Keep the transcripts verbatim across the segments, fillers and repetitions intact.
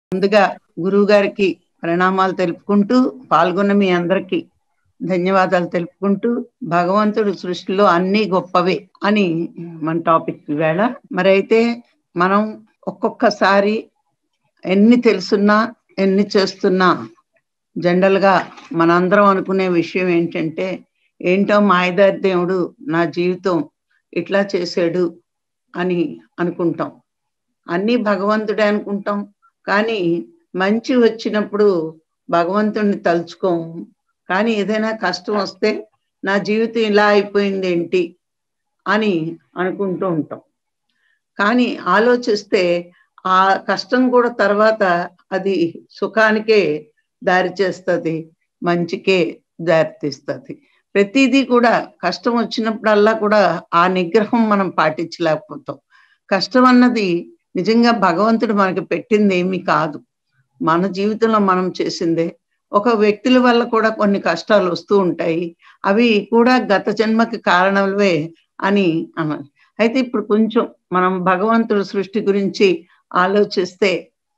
ముందుగా గురువు గారికి ప్రణామాలు తెలుపుకుంటూ పాల్గొన్న మీ అందరికీ ధన్యవాదాలు తెలుపుకుంటూ భగవంతుడు సృష్టిలో అన్ని గొప్పవే అని మన టాపిక్ ఈవేళ. మరైతే మనం ఒక్కొక్కసారి ఎన్ని తెలుసున్నా ఎన్ని చేస్తున్నా జనరల్ గా మనందరం అనుకునే విషయం ఏంటంటే ఏంటో మాయదారి దేవుడు నా జీవితం ఇట్లా చేశాడు అని అనుకుంటాం. అన్నీ భగవంతుడే అనుకుంటాం, కానీ మంచి వచ్చినప్పుడు భగవంతుడిని తలుచుకోం. కానీ ఏదైనా కష్టం వస్తే నా జీవితం ఇలా అయిపోయింది ఏంటి అని అనుకుంటూ ఉంటాం. కానీ ఆలోచిస్తే ఆ కష్టం కూడా తర్వాత అది సుఖానికే దారి చేస్తుంది, మంచికే దారి తీస్తుంది. ప్రతిదీ కూడా కష్టం వచ్చినప్పుడల్లా కూడా ఆ నిగ్రహం మనం పాటించలేకపోతాం. కష్టం అన్నది నిజంగా భగవంతుడు మనకి పెట్టింది ఏమీ కాదు, మన జీవితంలో మనం చేసిందే. ఒక వ్యక్తుల వల్ల కూడా కొన్ని కష్టాలు వస్తూ ఉంటాయి, అవి కూడా గత జన్మకి కారణాలవే అని అన్నారు. అయితే ఇప్పుడు కొంచెం మనం భగవంతుడి సృష్టి గురించి ఆలోచిస్తే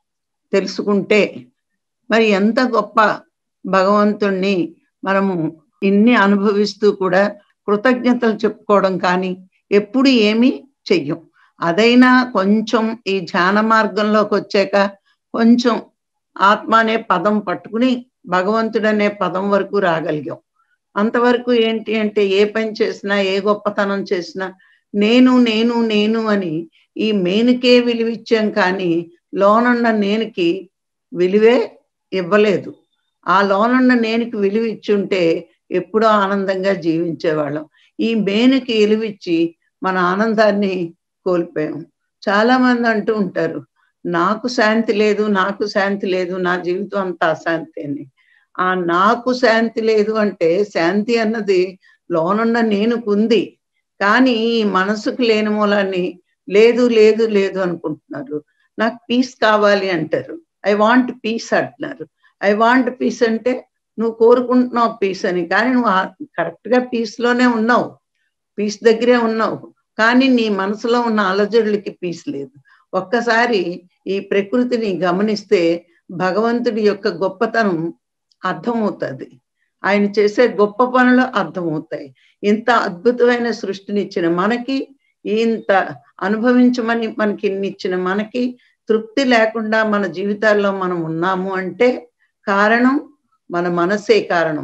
తెలుసుకుంటే మరి ఎంత గొప్ప భగవంతుణ్ణి మనము ఇన్ని అనుభవిస్తూ కూడా కృతజ్ఞతలు చెప్పుకోవడం కానీ ఎప్పుడు ఏమీ చెయ్యం. అదైనా కొంచెం ఈ ధ్యాన మార్గంలోకి వచ్చాక కొంచెం ఆత్మ అనే పదం పట్టుకుని భగవంతుడనే పదం వరకు రాగలిగాం. అంతవరకు ఏంటి అంటే ఏ పని చేసినా ఏ గొప్పతనం చేసినా నేను నేను నేను అని ఈ మేనుకే విలువిచ్చాం, కానీ లోనున్న నేనుకి విలువే ఇవ్వలేదు. ఆ లోనున్న నేనుకి విలువ ఇచ్చుంటే ఎప్పుడో ఆనందంగా జీవించేవాళ్ళం. ఈ మేనుకి విలువిచ్చి మన ఆనందాన్ని కోల్పోయాం. చాలా మంది అంటూ ఉంటారు, నాకు శాంతి లేదు నాకు శాంతి లేదు, నా జీవితం అంతా అశాంతి అని. ఆ నాకు శాంతి లేదు అంటే శాంతి అన్నది లోనున్న నేనుకుంది, కానీ మనసుకు లేని మూలాన్ని లేదు లేదు లేదు అనుకుంటున్నారు. నాకు పీస్ కావాలి అంటారు, ఐ వాంట్ పీస్ అంటున్నారు. ఐ వాంట్ పీస్ అంటే నువ్వు కోరుకుంటున్నావు పీస్ అని, కానీ నువ్వు కరెక్ట్ గా పీస్ లోనే ఉన్నావు, పీస్ దగ్గరే ఉన్నావు, కానీ నీ మనసులో ఉన్న అలజడులకి పీస్ లేదు. ఒక్కసారి ఈ ప్రకృతిని గమనిస్తే భగవంతుడి యొక్క గొప్పతనం అర్థమవుతుంది, ఆయన చేసే గొప్ప పనులు అర్థమవుతాయి. ఇంత అద్భుతమైన సృష్టిని ఇచ్చిన మనకి, ఇంత అనుభవించమని మనకి ఇన్ని ఇచ్చిన మనకి తృప్తి లేకుండా మన జీవితాల్లో మనం ఉన్నాము అంటే కారణం మన మనసే కారణం.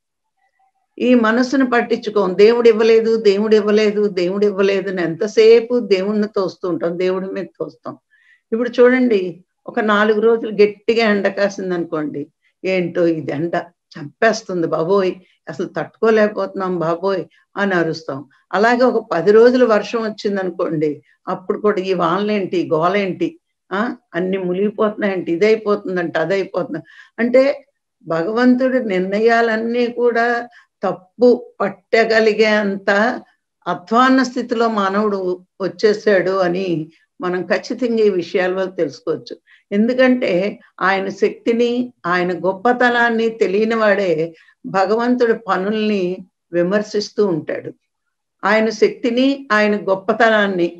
ఈ మనసును పట్టించుకోం, దేవుడు ఇవ్వలేదు దేవుడు ఇవ్వలేదు దేవుడు ఇవ్వలేదు అని ఎంతసేపు దేవుణ్ణి తోస్తూ ఉంటాం, దేవుడి మీద తోస్తాం. ఇప్పుడు చూడండి, ఒక నాలుగు రోజులు గట్టిగా ఎండ కాసింది అనుకోండి, ఏంటో ఇది ఎండ చంపేస్తుంది బాబోయ్, అసలు తట్టుకోలేకపోతున్నాం బాబోయ్ అని అరుస్తాం. అలాగే ఒక పది రోజులు వర్షం వచ్చింది అనుకోండి, అప్పుడు కూడా ఈ వానలేంటి గోలేంటి, ఆ అన్ని మునిగిపోతున్నాయంటే ఇదైపోతుందంటే అదైపోతుంది అంటే భగవంతుడి నిర్ణయాలన్నీ కూడా తప్పు పట్టగలిగే అంత అధ్వాన్న స్థితిలో మానవుడు వచ్చేసాడు అని మనం ఖచ్చితంగా ఈ విషయాల వల్ల తెలుసుకోవచ్చు. ఎందుకంటే ఆయన శక్తిని ఆయన గొప్పతనాన్ని తెలియని వాడే భగవంతుడి పనుల్ని విమర్శిస్తూ ఉంటాడు. ఆయన శక్తిని ఆయన గొప్పతనాన్ని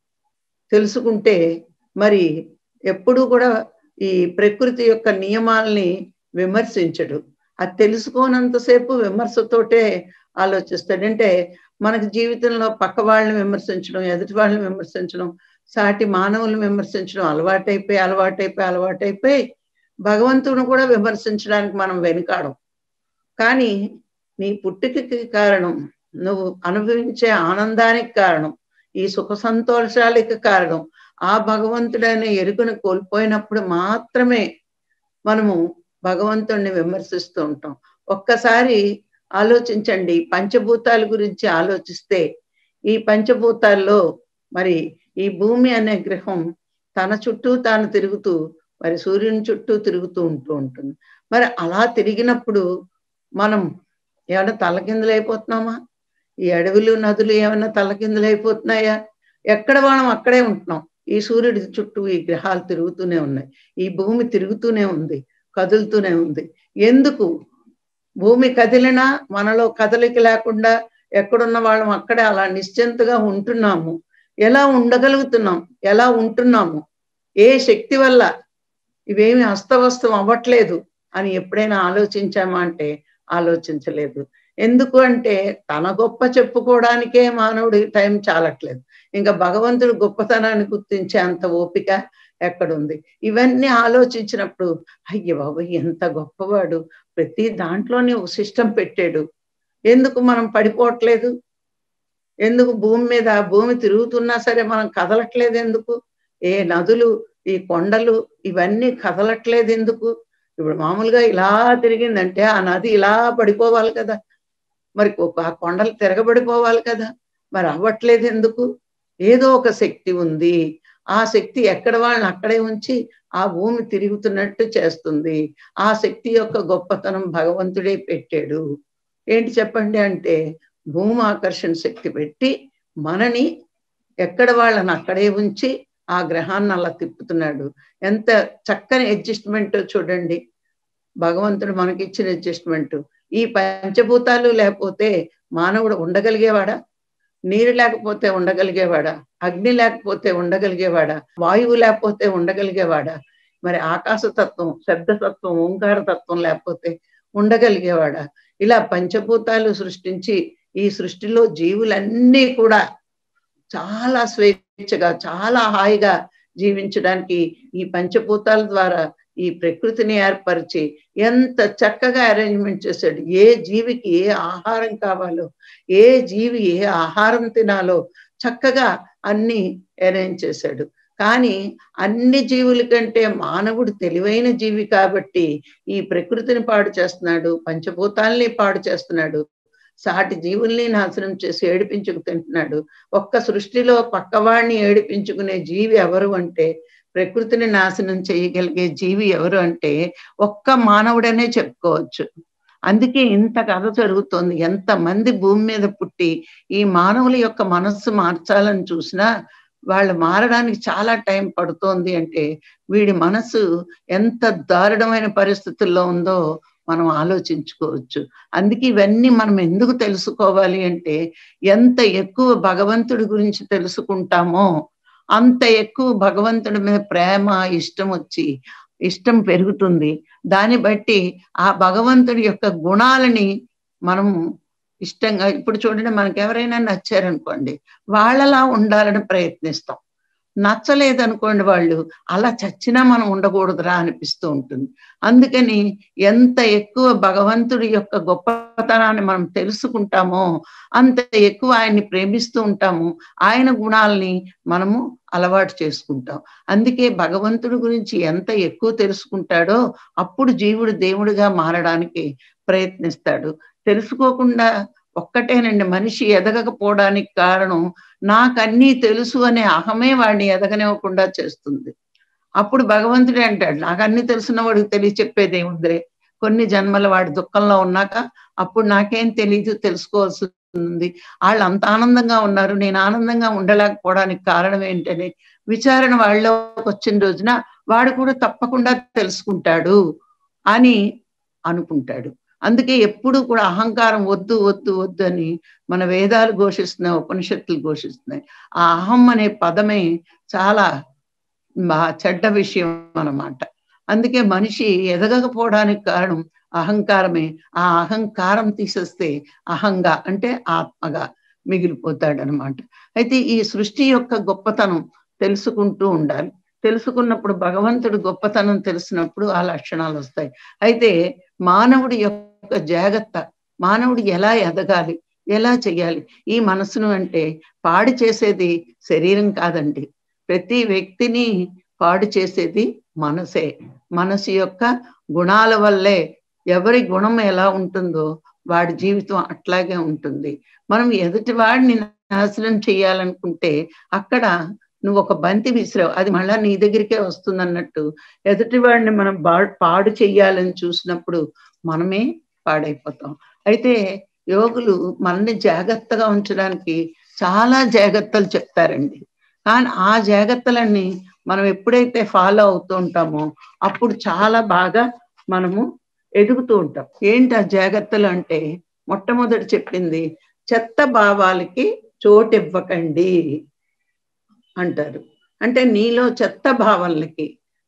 తెలుసుకుంటే మరి ఎప్పుడూ కూడా ఈ ప్రకృతి యొక్క నియమాల్ని విమర్శించడు. అది తెలుసుకోనంతసేపు విమర్శతోటే ఆలోచిస్తాడు. అంటే మనకి జీవితంలో పక్క వాళ్ళని విమర్శించడం, ఎదుటి వాళ్ళని విమర్శించడం, సాటి మానవులను విమర్శించడం అలవాటైపోయి అలవాటైపోయి అలవాటైపోయి భగవంతుని కూడా విమర్శించడానికి మనం వెనుకాడం. కానీ నీ పుట్టుకకి కారణం, నువ్వు అనుభవించే ఆనందానికి కారణం, ఈ సుఖ సంతోషాలకి కారణం ఆ భగవంతుడనే ఎరుకను కోల్పోయినప్పుడు మాత్రమే మనము భగవంతుణ్ణి విమర్శిస్తూ ఉంటాం. ఒక్కసారి ఆలోచించండి, పంచభూతాల గురించి ఆలోచిస్తే ఈ పంచభూతాల్లో మరి ఈ భూమి అనే గ్రహం తన చుట్టూ తాను తిరుగుతూ మరి సూర్యుని చుట్టూ తిరుగుతూ ఉంటూ ఉంటుంది. మరి అలా తిరిగినప్పుడు మనం ఏమైనా తలకిందులైపోతున్నామా? ఈ అడవులు నదులు ఏమైనా తలకిందులైపోతున్నాయా? ఎక్కడ మనం అక్కడే ఉంటున్నాం. ఈ సూర్యుడి చుట్టూ ఈ గ్రహాలు తిరుగుతూనే ఉన్నాయి, ఈ భూమి తిరుగుతూనే ఉంది, కదులుతూనే ఉంది. ఎందుకు? భూమి కదిలినా మనలో కదలిక లేకుండా ఎక్కడున్న వాళ్ళం అక్కడే అలా నిశ్చింతగా ఉంటున్నాము. ఎలా ఉండగలుగుతున్నాం? ఎలా ఉంటున్నాము? ఏ శక్తి వల్ల ఇవేమి అస్తవస్తం అవ్వట్లేదు అని ఎప్పుడైనా ఆలోచించామా అంటే ఆలోచించలేదు. ఎందుకు అంటే తన గొప్ప చెప్పుకోవడానికే మానవుడి టైం చాలట్లేదు. ఇంకా భగవంతుడు గొప్పతనాన్ని గుర్తించే అంత ఓపిక ఎక్కడుంది? ఇవన్నీ ఆలోచించినప్పుడు అయ్య బాబోయ్! ఎంత గొప్పవాడు. ప్రతి దాంట్లోనే ఒక సిస్టమ్ పెట్టాడు. ఎందుకు మనం పడిపోవట్లేదు? ఎందుకు భూమి మీద భూమి తిరుగుతున్నా సరే మనం కదలట్లేదు ఎందుకు? ఏ నదులు, ఈ కొండలు ఇవన్నీ కదలట్లేదు ఎందుకు? ఇప్పుడు మామూలుగా ఇలా తిరిగిందంటే ఆ నది ఇలా పడిపోవాలి కదా! మరి ఆ కొండలు తిరగబడిపోవాలి కదా! మరి అవ్వట్లేదు ఎందుకు? ఏదో ఒక శక్తి ఉంది. ఆ శక్తి ఎక్కడ వాళ్ళని అక్కడే ఉంచి ఆ భూమి తిరుగుతున్నట్టు చేస్తుంది. ఆ శక్తి యొక్క గొప్పతనం భగవంతుడే పెట్టాడు. ఏంటి చెప్పండి అంటే భూమి ఆకర్షణ శక్తి పెట్టి మనని ఎక్కడ వాళ్ళని అక్కడే ఉంచి ఆ గ్రహాన్ని అలా తిప్పుతున్నాడు. ఎంత చక్కని అడ్జస్ట్‌మెంటో చూడండి. భగవంతుడు మనకిచ్చిన అడ్జస్ట్‌మెంట్. ఈ పంచభూతాలు లేకపోతే మానవుడు ఉండగలిగేవాడా? నీరు లేకపోతే ఉండగలిగేవాడా? అగ్ని లేకపోతే ఉండగలిగేవాడా? వాయువు లేకపోతే ఉండగలిగేవాడా? మరి ఆకాశతత్వం, శబ్దతత్వం, ఓంకార తత్వం లేకపోతే ఉండగలిగేవాడా? ఇలా పంచభూతాలు సృష్టించి ఈ సృష్టిలో జీవులన్నీ కూడా చాలా స్వేచ్ఛగా, చాలా హాయిగా జీవించడానికి ఈ పంచభూతాల ద్వారా ఈ ప్రకృతిని ఏర్పరిచి ఎంత చక్కగా అరేంజ్‌మెంట్ చేశాడు. ఏ జీవికి ఏ ఆహారం కావాలో, ఏ జీవి ఏ ఆహారం తినాలో చక్కగా అన్నీ అరేంజ్ చేశాడు. కానీ అన్ని జీవుల కంటే మానవుడు తెలివైన జీవి కాబట్టి ఈ ప్రకృతిని పాడు చేస్తున్నాడు, పంచభూతాల్ని పాడు చేస్తున్నాడు. సాటి జీవుల్ని నాశనం చేసి ఏడిపించుకు తింటున్నాడు. ఒక్క సృష్టిలో పక్కవాడిని ఏడిపించుకునే జీవి ఎవరు అంటే ప్రకృతిని నాశనం చేయగలిగే జీవి ఎవరు అంటే ఒక్క మానవుడనే చెప్పుకోవచ్చు. అందుకే ఇంత కథ జరుగుతోంది. ఎంతమంది భూమి మీద పుట్టి ఈ మానవుల యొక్క మనస్సు మార్చాలని చూసినా వాళ్ళు మారడానికి చాలా టైం పడుతోంది అంటే వీడి మనసు ఎంత దారుణమైన పరిస్థితుల్లో ఉందో మనం ఆలోచించుకోవచ్చు. అందుకే ఇవన్నీ మనం ఎందుకు తెలుసుకోవాలి అంటే ఎంత ఎక్కువ భగవంతుడి గురించి తెలుసుకుంటామో అంత ఎక్కువ భగవంతుడి మీద ప్రేమ, ఇష్టం వచ్చి ఇష్టం పెరుగుతుంది. దాన్ని బట్టి ఆ భగవంతుడి యొక్క గుణాలని మనం ఇష్టంగా ఇప్పుడు చూడండి మనకెవరైనా నచ్చారనుకోండి, వాళ్ళలా ఉండాలని ప్రయత్నిస్తాం. నచ్చలేదనుకోండి వాళ్ళు, అలా చచ్చినా మనం ఉండకూడదురా అనిపిస్తూ ఉంటుంది. అందుకని ఎంత ఎక్కువ భగవంతుడి యొక్క గొప్పతనాన్ని మనం తెలుసుకుంటామో, అంత ఎక్కువ ఆయన్ని ప్రేమిస్తూ ఉంటాము. ఆయన గుణాల్ని మనము అలవాటు చేసుకుంటాం. అందుకే భగవంతుడి గురించి ఎంత ఎక్కువ తెలుసుకుంటాడో, అప్పుడు జీవుడు దేవుడిగా మారడానికి ప్రయత్నిస్తాడు. తెలుసుకోకుండా ఒక్కటేనండి మనిషి ఎదగకపోవడానికి కారణం నాకన్నీ తెలుసు అనే అహమే వాడిని ఎదగనివ్వకుండా చేస్తుంది. అప్పుడు భగవంతుడే అంటాడు నాకన్నీ తెలుసున్న వాడికి తెలియ చెప్పేదేముందిరే, కొన్ని జన్మల వాడి దుఃఖంలో ఉన్నాక అప్పుడు నాకేం తెలీదు తెలుసుకోవాల్సి ఉంది. వాళ్ళు అంత ఆనందంగా ఉన్నారు, నేను ఆనందంగా ఉండలేకపోవడానికి కారణం ఏంటని విచారణ వాళ్ళలోకి వచ్చిన రోజున వాడు కూడా తప్పకుండా తెలుసుకుంటాడు అని అనుకుంటాడు. అందుకే ఎప్పుడు కూడా అహంకారం వద్దు వద్దు వద్దు అని మన వేదాలు ఘోషిస్తున్నాయి, ఉపనిషత్తులు ఘోషిస్తున్నాయి. ఆ అహం అనే పదమే చాలా బా చెడ్డ విషయం అన్నమాట. అందుకే మనిషి ఎదగకపోవడానికి కారణం అహంకారమే. ఆ అహంకారం తీసేస్తే అహంగా అంటే ఆత్మగా మిగిలిపోతాడనమాట. అయితే ఈ సృష్టి యొక్క గొప్పతనం తెలుసుకుంటూ ఉండాలి. తెలుసుకున్నప్పుడు భగవంతుడి గొప్పతనం తెలిసినప్పుడు ఆ లక్షణాలు వస్తాయి. అయితే మానవుడి యొక్క జాగ్రత్త, మానవుడు ఎలా ఎదగాలి, ఎలా చెయ్యాలి? ఈ మనసును అంటే పాడు చేసేది శరీరం కాదండి. ప్రతి వ్యక్తిని పాడు చేసేది మనసే. మనసు యొక్క గుణాల వల్లే ఎవరి గుణం ఎలా ఉంటుందో వాడి జీవితం అట్లాగే ఉంటుంది. మనం ఎదుటి వాడిని నాశనం చేయాలనుకుంటే అక్కడ నువ్వు ఒక బంతి విసిరావు, అది మళ్ళా నీ దగ్గరికే వస్తుందన్నట్టు ఎదుటి వాడిని మనం బా పాడు చెయ్యాలని చూసినప్పుడు మనమే పాడైపోతాం. అయితే యోగులు మనల్ని జాగ్రత్తగా ఉంచడానికి చాలా జాగ్రత్తలు చెప్తారండి. కానీ ఆ జాగ్రత్తలన్నీ మనం ఎప్పుడైతే ఫాలో అవుతూ ఉంటామో అప్పుడు చాలా బాగా మనము ఎదుగుతూ ఉంటాం. ఏంటి ఆ జాగ్రత్తలు అంటే మొట్టమొదటి చెప్పింది చెత్త భావాలకి చోటివ్వకండి అంటారు. అంటే నీలో చెత్త భావాలకి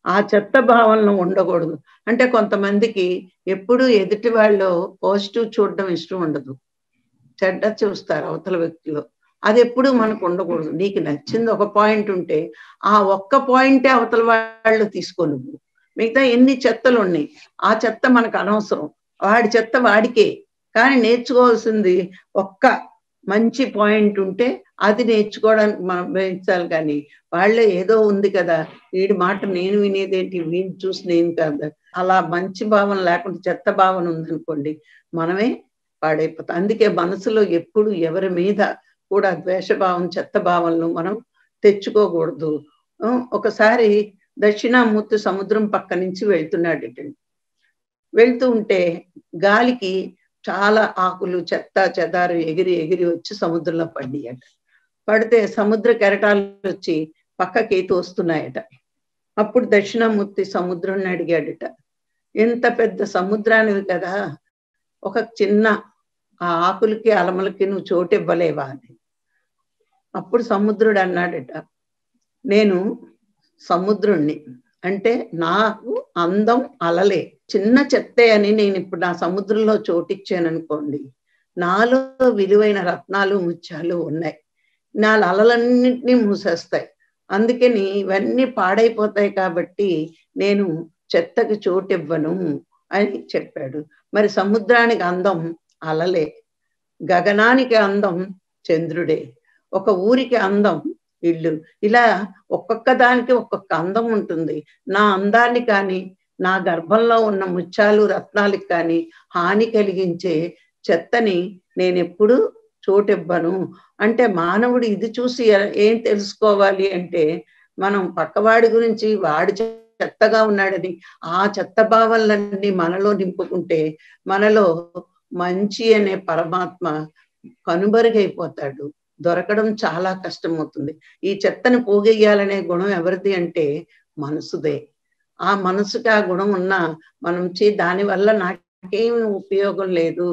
ఆ చెత్త భావనలు ఉండకూడదు. అంటే కొంతమందికి ఎప్పుడు ఎదుటి వాళ్ళు పాజిటివ్ చూడడం ఇష్టం ఉండదు. చెడ్డ చూస్తారు అవతల వ్యక్తిలో. అదెప్పుడు మనకు ఉండకూడదు. నీకు నచ్చింది ఒక పాయింట్ ఉంటే, ఆ ఒక్క పాయింటే అవతల వాళ్ళు తీసుకో నువ్వు. మిగతా ఎన్ని చెత్తలున్నాయి. ఆ చెత్త మనకు అనవసరం. వాడి చెత్త వాడికే. కానీ నేర్చుకోవాల్సింది ఒక్క మంచి పాయింట్ ఉంటే అది నేర్చుకోవడానికి మనం ప్రయత్నించాలి కానీ, వాళ్ళే ఏదో ఉంది కదా! వీడి మాట నేను వినేదేంటి? వీడిని చూసి నేను కాదా? అలా మంచి భావన లేకుండా చెత్త భావన ఉందనుకోండి, మనమే పాడైపోతాం. అందుకే మనసులో ఎప్పుడు ఎవరి మీద కూడా ద్వేషభావం, చెత్త భావనలు మనం తెచ్చుకోకూడదు. ఆహ్, ఒకసారి దక్షిణామూర్తి సముద్రం పక్క నుంచి వెళ్తున్నాడటండి. వెళ్తూ ఉంటే గాలికి చాలా ఆకులు, చెత్త చెదారం ఎగిరి ఎగిరి వచ్చి సముద్రంలో పడ్డాయట. పడితే సముద్ర కెరటాలొచ్చి పక్కకి తోస్తున్నాయట. అప్పుడు దక్షిణామూర్తి సముద్రాన్ని అడిగాడట, "ఇంత పెద్ద సముద్రానివి కదా! ఒక చిన్న ఆ ఆకులకి, అలమలకి నువ్వు చోటివ్వలేవా" అని. అప్పుడు సముద్రుడు అన్నాడట, "నేను సముద్రుణ్ణి. అంటే నాకు అందం అలలే. చిన్న చెత్తే అని నేనిప్పుడు నా సముద్రంలో చోటిచ్చాననుకోండి, నాలో విలువైన రత్నాలు, ముత్యాలు ఉన్నాయి. నా అలలన్నిటిని మూసేస్తాయి. అందుకని ఇవన్నీ పాడైపోతాయి కాబట్టి నేను చెత్తకి చోటివ్వను" అని చెప్పాడు. మరి సముద్రానికి అందం అలలే. గగనానికి అందం చంద్రుడే. ఒక ఊరికి అందం ఇల్లు. ఇలా ఒక్కొక్క దానికి ఒక్కొక్క అందం ఉంటుంది. నా అందాన్ని కానీ, నా గర్భంలో ఉన్న ముత్యాలు, రత్నాలకి కానీ హాని కలిగించే చెత్తని నేనెప్పుడూ చోటివ్వను. అంటే మానవుడు ఇది చూసి ఏం తెలుసుకోవాలి అంటే, మనం పక్కవాడి గురించి వాడు చెత్తగా ఉన్నాడని, ఆ చెత్త భావనలన్నీ మనలో నింపుకుంటే, మనలో మంచి అనే పరమాత్మ కనుమరుగైపోతాడు. దొరకడం చాలా కష్టమవుతుంది. ఈ చెత్తను పోగెయ్యాలనే గుణం ఎవరిది అంటే మనసుదే. ఆ మనసుకి ఆ గుణం ఉన్నా మనం ఛీ దానివల్ల నాకేమి ఉపయోగం లేదు.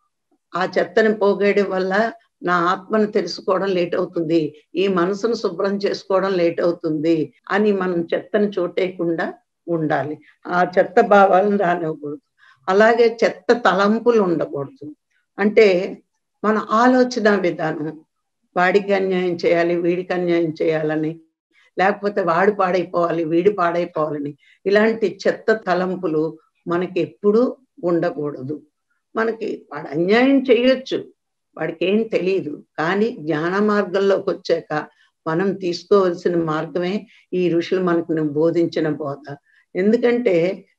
ఆ చెత్తని పోగేయడం వల్ల నా ఆత్మను తెలుసుకోవడం లేట్ అవుతుంది. ఈ మనసును శుభ్రం చేసుకోవడం లేట్ అవుతుంది అని మనం చెత్తను చోటేయకుండా ఉండాలి. ఆ చెత్త భావాలను రానివ్వకూడదు. అలాగే చెత్త తలంపులు ఉండకూడదు. అంటే మన ఆలోచన విధానం వాడికి అన్యాయం చేయాలి, వీడికి అన్యాయం చేయాలని, లేకపోతే వాడు పాడైపోవాలి, వీడు పాడైపోవాలని ఇలాంటి చెత్త తలంపులు మనకి ఎప్పుడూ ఉండకూడదు. మనకి వాడు అన్యాయం చేయొచ్చు. వాడికేం తెలీదు. కానీ జ్ఞాన మార్గంలోకొచ్చాక మనం తీసుకోవాల్సిన మార్గమే ఈ ఋషులు మనకు బోధించిన బోధ. ఎందుకంటే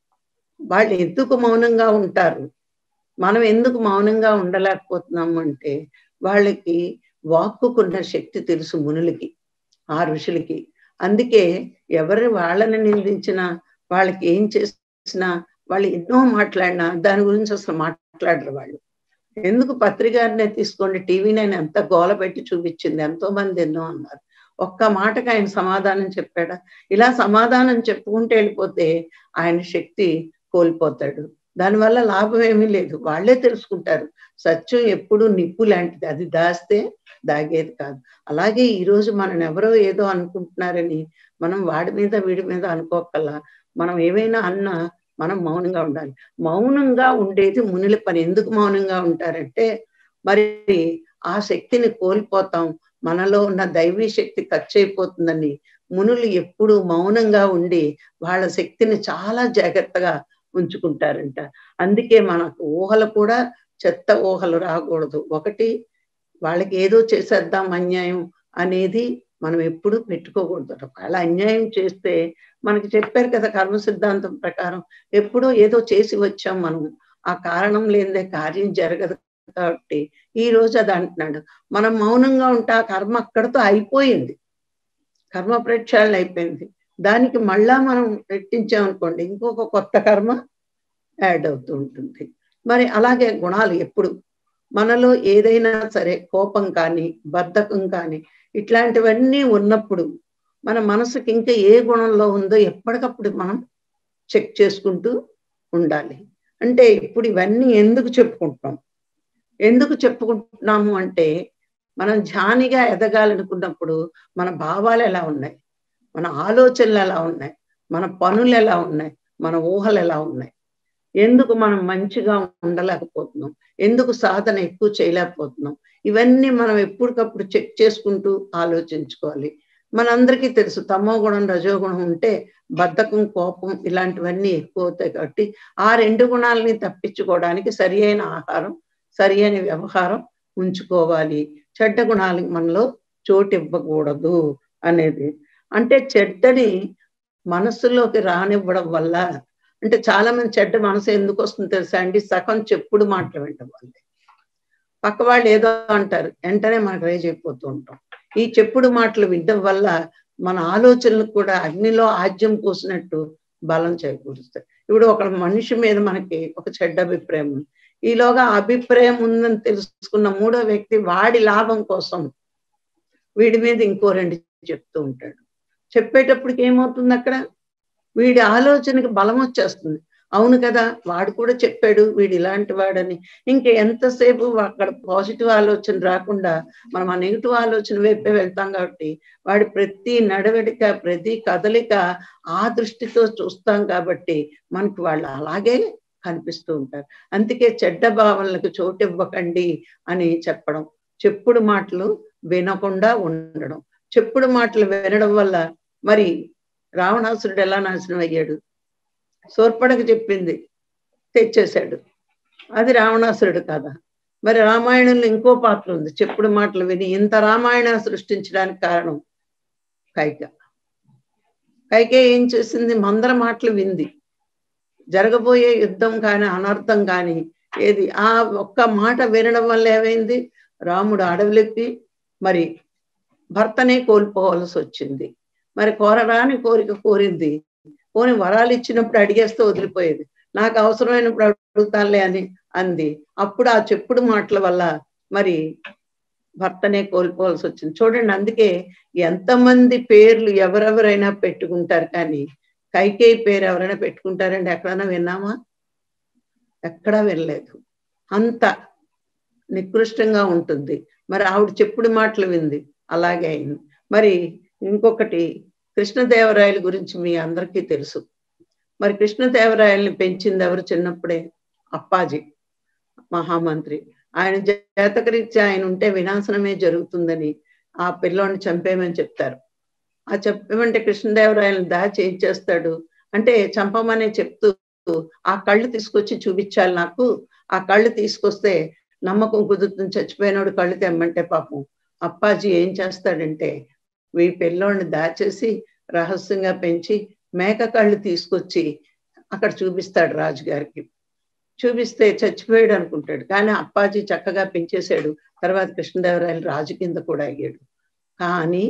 వాళ్ళు ఎందుకు మౌనంగా ఉంటారు? మనం ఎందుకు మౌనంగా ఉండలేకపోతున్నాము అంటే, వాళ్ళకి వాక్కుకున్న శక్తి తెలుసు మునులకి, ఆ ఋషులకి. అందుకే ఎవరు వాళ్ళని నిందించినా, వాళ్ళకి ఏం చేసినా, వాళ్ళు ఎన్నో మాట్లాడినా దాని గురించి అసలు మాట్లాడరు వాళ్ళు. ఎందుకు పత్రికారినే తీసుకోండి, టీవీ నైన్ ఎంత గోల పెట్టి చూపించింది. ఎంతో మంది ఎన్నో అన్నారు. ఒక్క మాటకి ఆయన సమాధానం చెప్పాడా? ఇలా సమాధానం చెప్పుకుంటూ వెళ్ళిపోతే ఆయన శక్తి కోల్పోతాడు. దానివల్ల లాభం ఏమీ లేదు. వాళ్ళే తెలుసుకుంటారు. సత్యం ఎప్పుడు నిప్పు లాంటిది. అది దాస్తే దాగేది కాదు. అలాగే ఈరోజు మనల్ని ఎవరో ఏదో అనుకుంటున్నారని మనం వాడి మీద వీడి మీద అనుకోకల్లా, మనం ఏమైనా అన్నా మనం మౌనంగా ఉండాలి. మౌనంగా ఉండేది మునుల పని. ఎందుకు మౌనంగా ఉంటారంటే, మరి ఆ శక్తిని కోల్పోతాం. మనలో ఉన్న దైవీ శక్తి ఖర్చయిపోతుందని మునులు ఎప్పుడూ మౌనంగా ఉండి వాళ్ళ శక్తిని చాలా జాగ్రత్తగా ఉంచుకుంటారంట. అందుకే మనకు ఊహలు కూడా చెత్త ఊహలు రాకూడదు. ఒకటి వాళ్ళకి ఏదో చేసేద్దాం అన్యాయం అనేది మనం ఎప్పుడూ పెట్టుకోకూడదు. ఒకవేళ అన్యాయం చేస్తే మనకి చెప్పారు కదా కర్మ సిద్ధాంతం ప్రకారం ఎప్పుడో ఏదో చేసి వచ్చాం మనం. ఆ కారణం లేనిదే కార్యం జరగదు కాబట్టి ఈ రోజు అది అంటున్నాడు. మనం మౌనంగా ఉంటే ఆ కర్మ అక్కడితో అయిపోయింది. కర్మ ప్రక్షాళన అయిపోయింది. దానికి మళ్ళా మనం రెట్టించామనుకోండి ఇంకొక కొత్త కర్మ యాడ్ అవుతూ ఉంటుంది. మరి అలాగే గుణాలు ఎప్పుడు మనలో ఏదైనా సరే కోపం కానీ, బద్ధకం కానీ ఇట్లాంటివన్నీ ఉన్నప్పుడు మన మనసుకి ఇంకా ఏ గుణంలో ఉందో ఎప్పటికప్పుడు మనం చెక్ చేసుకుంటూ ఉండాలి. అంటే ఇప్పుడు ఇవన్నీ ఎందుకు చెప్పుకుంటున్నాం? ఎందుకు చెప్పుకుంటున్నాము అంటే మనం ధ్యానిగా ఎదగాలనుకున్నప్పుడు మన భావాలు ఎలా ఉన్నాయి? మన ఆలోచనలు ఎలా ఉన్నాయి? మన పనులు ఎలా ఉన్నాయి, మన ఊహలు ఎలా ఉన్నాయి, ఎందుకు మనం మంచిగా ఉండలేకపోతున్నాం, ఎందుకు సాధన ఎక్కువ చేయలేకపోతున్నాం, ఇవన్నీ మనం ఎప్పటికప్పుడు చెక్ చేసుకుంటూ ఆలోచించుకోవాలి. మనందరికీ తెలుసు తమో గుణం రజోగుణం ఉంటే బద్ధకం, కోపం ఇలాంటివన్నీ ఎక్కువ అవుతాయి. కాబట్టి ఆ రెండు గుణాలని తప్పించుకోవడానికి సరి అయిన ఆహారం, సరి అయిన వ్యవహారం ఉంచుకోవాలి. చెడ్డ గుణాలకి మనలో చోటు ఇవ్వకూడదు అనేది. అంటే చెడ్డని మనస్సులోకి రానివ్వడం వల్ల, అంటే చాలా మంది చెడ్డ మనసు ఎందుకు వస్తుంది తెలుసా అండి? సగం చెప్పుడు మాటలు వినడం వల్లే. పక్క వాళ్ళు ఏదో అంటారు, వెంటనే మనకు రేజ్ అయిపోతూ ఉంటాం. ఈ చెప్పుడు మాటలు వినడం వల్ల మన ఆలోచనలకు కూడా అగ్నిలో ఆజ్యం పోసినట్టు బలం చేకూరుస్తాయి. ఇప్పుడు ఒక మనిషి మీద మనకి ఒక చెడ్డ అభిప్రాయం ఉంది, ఈలోగా అభిప్రాయం ఉందని తెలుసుకున్న మూడో వ్యక్తి వాడి లాభం కోసం వీడి మీద ఇంకో రెండు చెప్తూ ఉంటాడు. చెప్పేటప్పటికి ఏమవుతుంది, అక్కడ వీడి ఆలోచనకి బలం వచ్చేస్తుంది. అవును కదా, వాడు కూడా చెప్పాడు వీడు ఇలాంటి వాడని. ఇంకా ఎంతసేపు అక్కడ పాజిటివ్ ఆలోచన రాకుండా మనం ఆ నెగిటివ్ ఆలోచన వైపే వెళ్తాం. కాబట్టి వాడి ప్రతి నడవడిక, ప్రతి కదలిక ఆ దృష్టితో చూస్తాం. కాబట్టి మనకి వాళ్ళు అలాగే కనిపిస్తూ ఉంటారు. అందుకే చెడ్డ భావనలకు చోటు ఇవ్వకండి అని చెప్పడం, చెప్పుడు మాటలు వినకుండా ఉండడం. చెప్పుడు మాటలు వినడం వల్ల మరి రావణాసురుడు ఎలా నాశనం అయ్యాడు? శూర్పణఖ చెప్పింది తెచ్చేశాడు, అది రావణాసురుడు కదా. మరి రామాయణంలో ఇంకో పాత్ర ఉంది, చెప్పుడు మాటలు విని ఇంత రామాయణం సృష్టించడానికి కారణం కైక. కైకే ఏం చేసింది? మందర మాటలు వింది. జరగబోయే యుద్ధం కానీ అనర్థం కానీ ఏది ఆ ఒక్క మాట వినడం వల్ల ఏమైంది? రాముడు అడవులెక్కి మరి భర్తనే కోల్పోవలసి వచ్చింది. మరి కోరరాని కోరిక కోరింది, పోనీ వరాలు ఇచ్చినప్పుడు అడిగేస్తే వదిలిపోయేది. నాకు అవసరమైనప్పుడు అడుగుతానులే అని అంది. అప్పుడు ఆ చెప్పుడు మాటల వల్ల మరి భర్తనే కోల్పోవలసి వచ్చింది. చూడండి, అందుకే ఎంతమంది పేర్లు ఎవరెవరైనా పెట్టుకుంటారు, కానీ కైకేయి పేరు ఎవరైనా పెట్టుకుంటారండి? ఎక్కడైనా విన్నామా? ఎక్కడా వినలేదు. అంత నికృష్టంగా ఉంటుంది. మరి ఆవిడ చెప్పుడు మాటలు వింది, అలాగే అయింది. మరి ఇంకొకటి, కృష్ణదేవరాయల గురించి మీ అందరికీ తెలుసు. మరి కృష్ణదేవరాయల్ని పెంచింది ఎవరు? చిన్నప్పుడే అప్పాజీ మహామంత్రి. ఆయన జాతకరీత్యా ఆయన ఉంటే వినాశనమే జరుగుతుందని ఆ పిల్లోని చంపేయమని చెప్తారు. ఆ చెప్పమంటే కృష్ణదేవరాయలను దాచి ఏం చేస్తాడు అంటే, చంపమనే చెప్తూ ఆ కళ్ళు తీసుకొచ్చి చూపించాలి నాకు, ఆ కళ్ళు తీసుకొస్తే నమ్మకం కుదురుతుంది, చచ్చిపోయినోడు కళ్ళు తెమ్మంటే పాపం అప్పాజీ ఏం చేస్తాడంటే ఈ పిల్లోడిని దాచేసి రహస్యంగా పెంచి మేక కళ్ళు తీసుకొచ్చి అక్కడ చూపిస్తాడు రాజుగారికి. చూపిస్తే చచ్చిపోయాడు అనుకుంటాడు, కానీ అప్పాజీ చక్కగా పెంచేశాడు. తర్వాత కృష్ణదేవరాయలు రాజు కింద కూడా అయ్యాడు. కానీ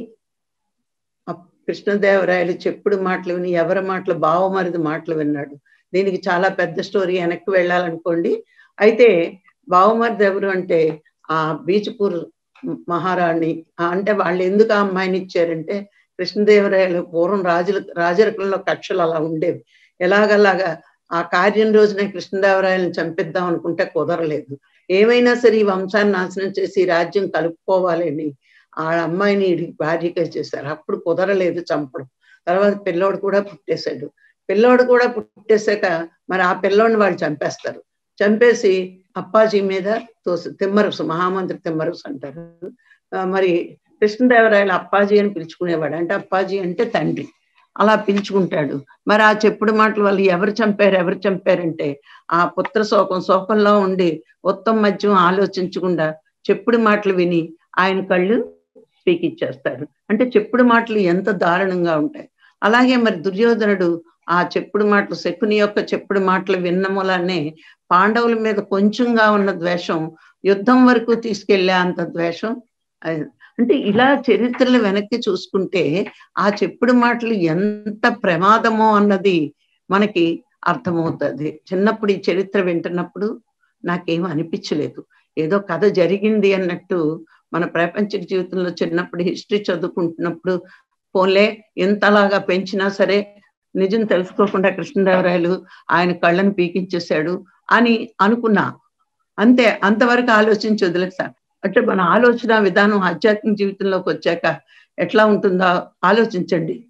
కృష్ణదేవరాయలు చెప్పుడు మాటలు విని ఎవరి మాటలు, బావమరిది మాటలు విన్నాడు. దీనికి చాలా పెద్ద స్టోరీ, వెనక్కి వెళ్ళాలనుకోండి. అయితే బావమరిది ఎవరు అంటే ఆ బీజపూర్ మహారాణి. అంటే వాళ్ళు ఎందుకు ఆ అమ్మాయిని ఇచ్చారంటే, కృష్ణదేవరాయలు పూర్వం రాజుల రాజరికంలో కక్షలు అలా ఉండేవి. ఎలాగలాగా ఆ కార్యం రోజునే కృష్ణదేవరాయలను చంపిద్దాం అనుకుంటే కుదరలేదు. ఏమైనా సరే ఈ వంశాన్ని నాశనం చేసి రాజ్యం కలుపుకోవాలని ఆ అమ్మాయిని భార్యగా చేశారు. అప్పుడు కుదరలేదు చంపడం. తర్వాత పిల్లోడు కూడా పుట్టేశాడు. పిల్లోడు కూడా పుట్టేశాక మరి ఆ పిల్లోడిని వాళ్ళు చంపేస్తారు. చంపేసి అప్పాజీ మీద తోసి, తిమ్మరుసు, మహామంత్రి తిమ్మరుసు అంటారు. మరి కృష్ణదేవరాయలు అప్పాజీ అని పిలుచుకునేవాడు. అంటే అప్పాజీ అంటే తండ్రి, అలా పిలుచుకుంటాడు. మరి ఆ చెప్పుడు మాటల వల్ల ఎవరు చంపారు ఎవరు చంపారంటే ఆ పుత్ర శోకం, శోకంలో ఉండి ఉత్తమ మధ్యం ఆలోచించకుండా చెప్పుడు మాటలు విని ఆయన కళ్ళు పీకిచ్చేస్తారు. అంటే చెప్పుడు మాటలు ఎంత దారుణంగా ఉంటాయి. అలాగే మరి దుర్యోధనుడు ఆ చెప్పుడు మాటలు, శకుని యొక్క చెప్పుడు మాటలు విన్న మూలానే పాండవుల మీద కొంచెంగా ఉన్న ద్వేషం యుద్ధం వరకు తీసుకెళ్లే అంత ద్వేషం. అంటే ఇలా చరిత్రలు వెనక్కి చూసుకుంటే ఆ చెప్పుడు మాటలు ఎంత ప్రమాదమో అన్నది మనకి అర్థమవుతుంది. చిన్నప్పుడు ఈ చరిత్ర వింటున్నప్పుడు నాకేం అనిపించలేదు, ఏదో కథ జరిగింది అన్నట్టు. మన ప్రపంచ జీవితంలో చిన్నప్పుడు హిస్టరీ చదువుకుంటున్నప్పుడు పోన్లే ఎంతలాగా పెంచినా సరే నిజం తెలుసుకోకుండా కృష్ణదేవరాయలు ఆయన కళ్ళను పీకించేశాడు అని అనుకున్నా, అంతే. అంతవరకు ఆలోచించి వదిలేసా. అంటే మన ఆలోచన విధానం ఆధ్యాత్మిక జీవితంలోకి వచ్చాక ఎట్లా ఉంటుందో ఆలోచించండి.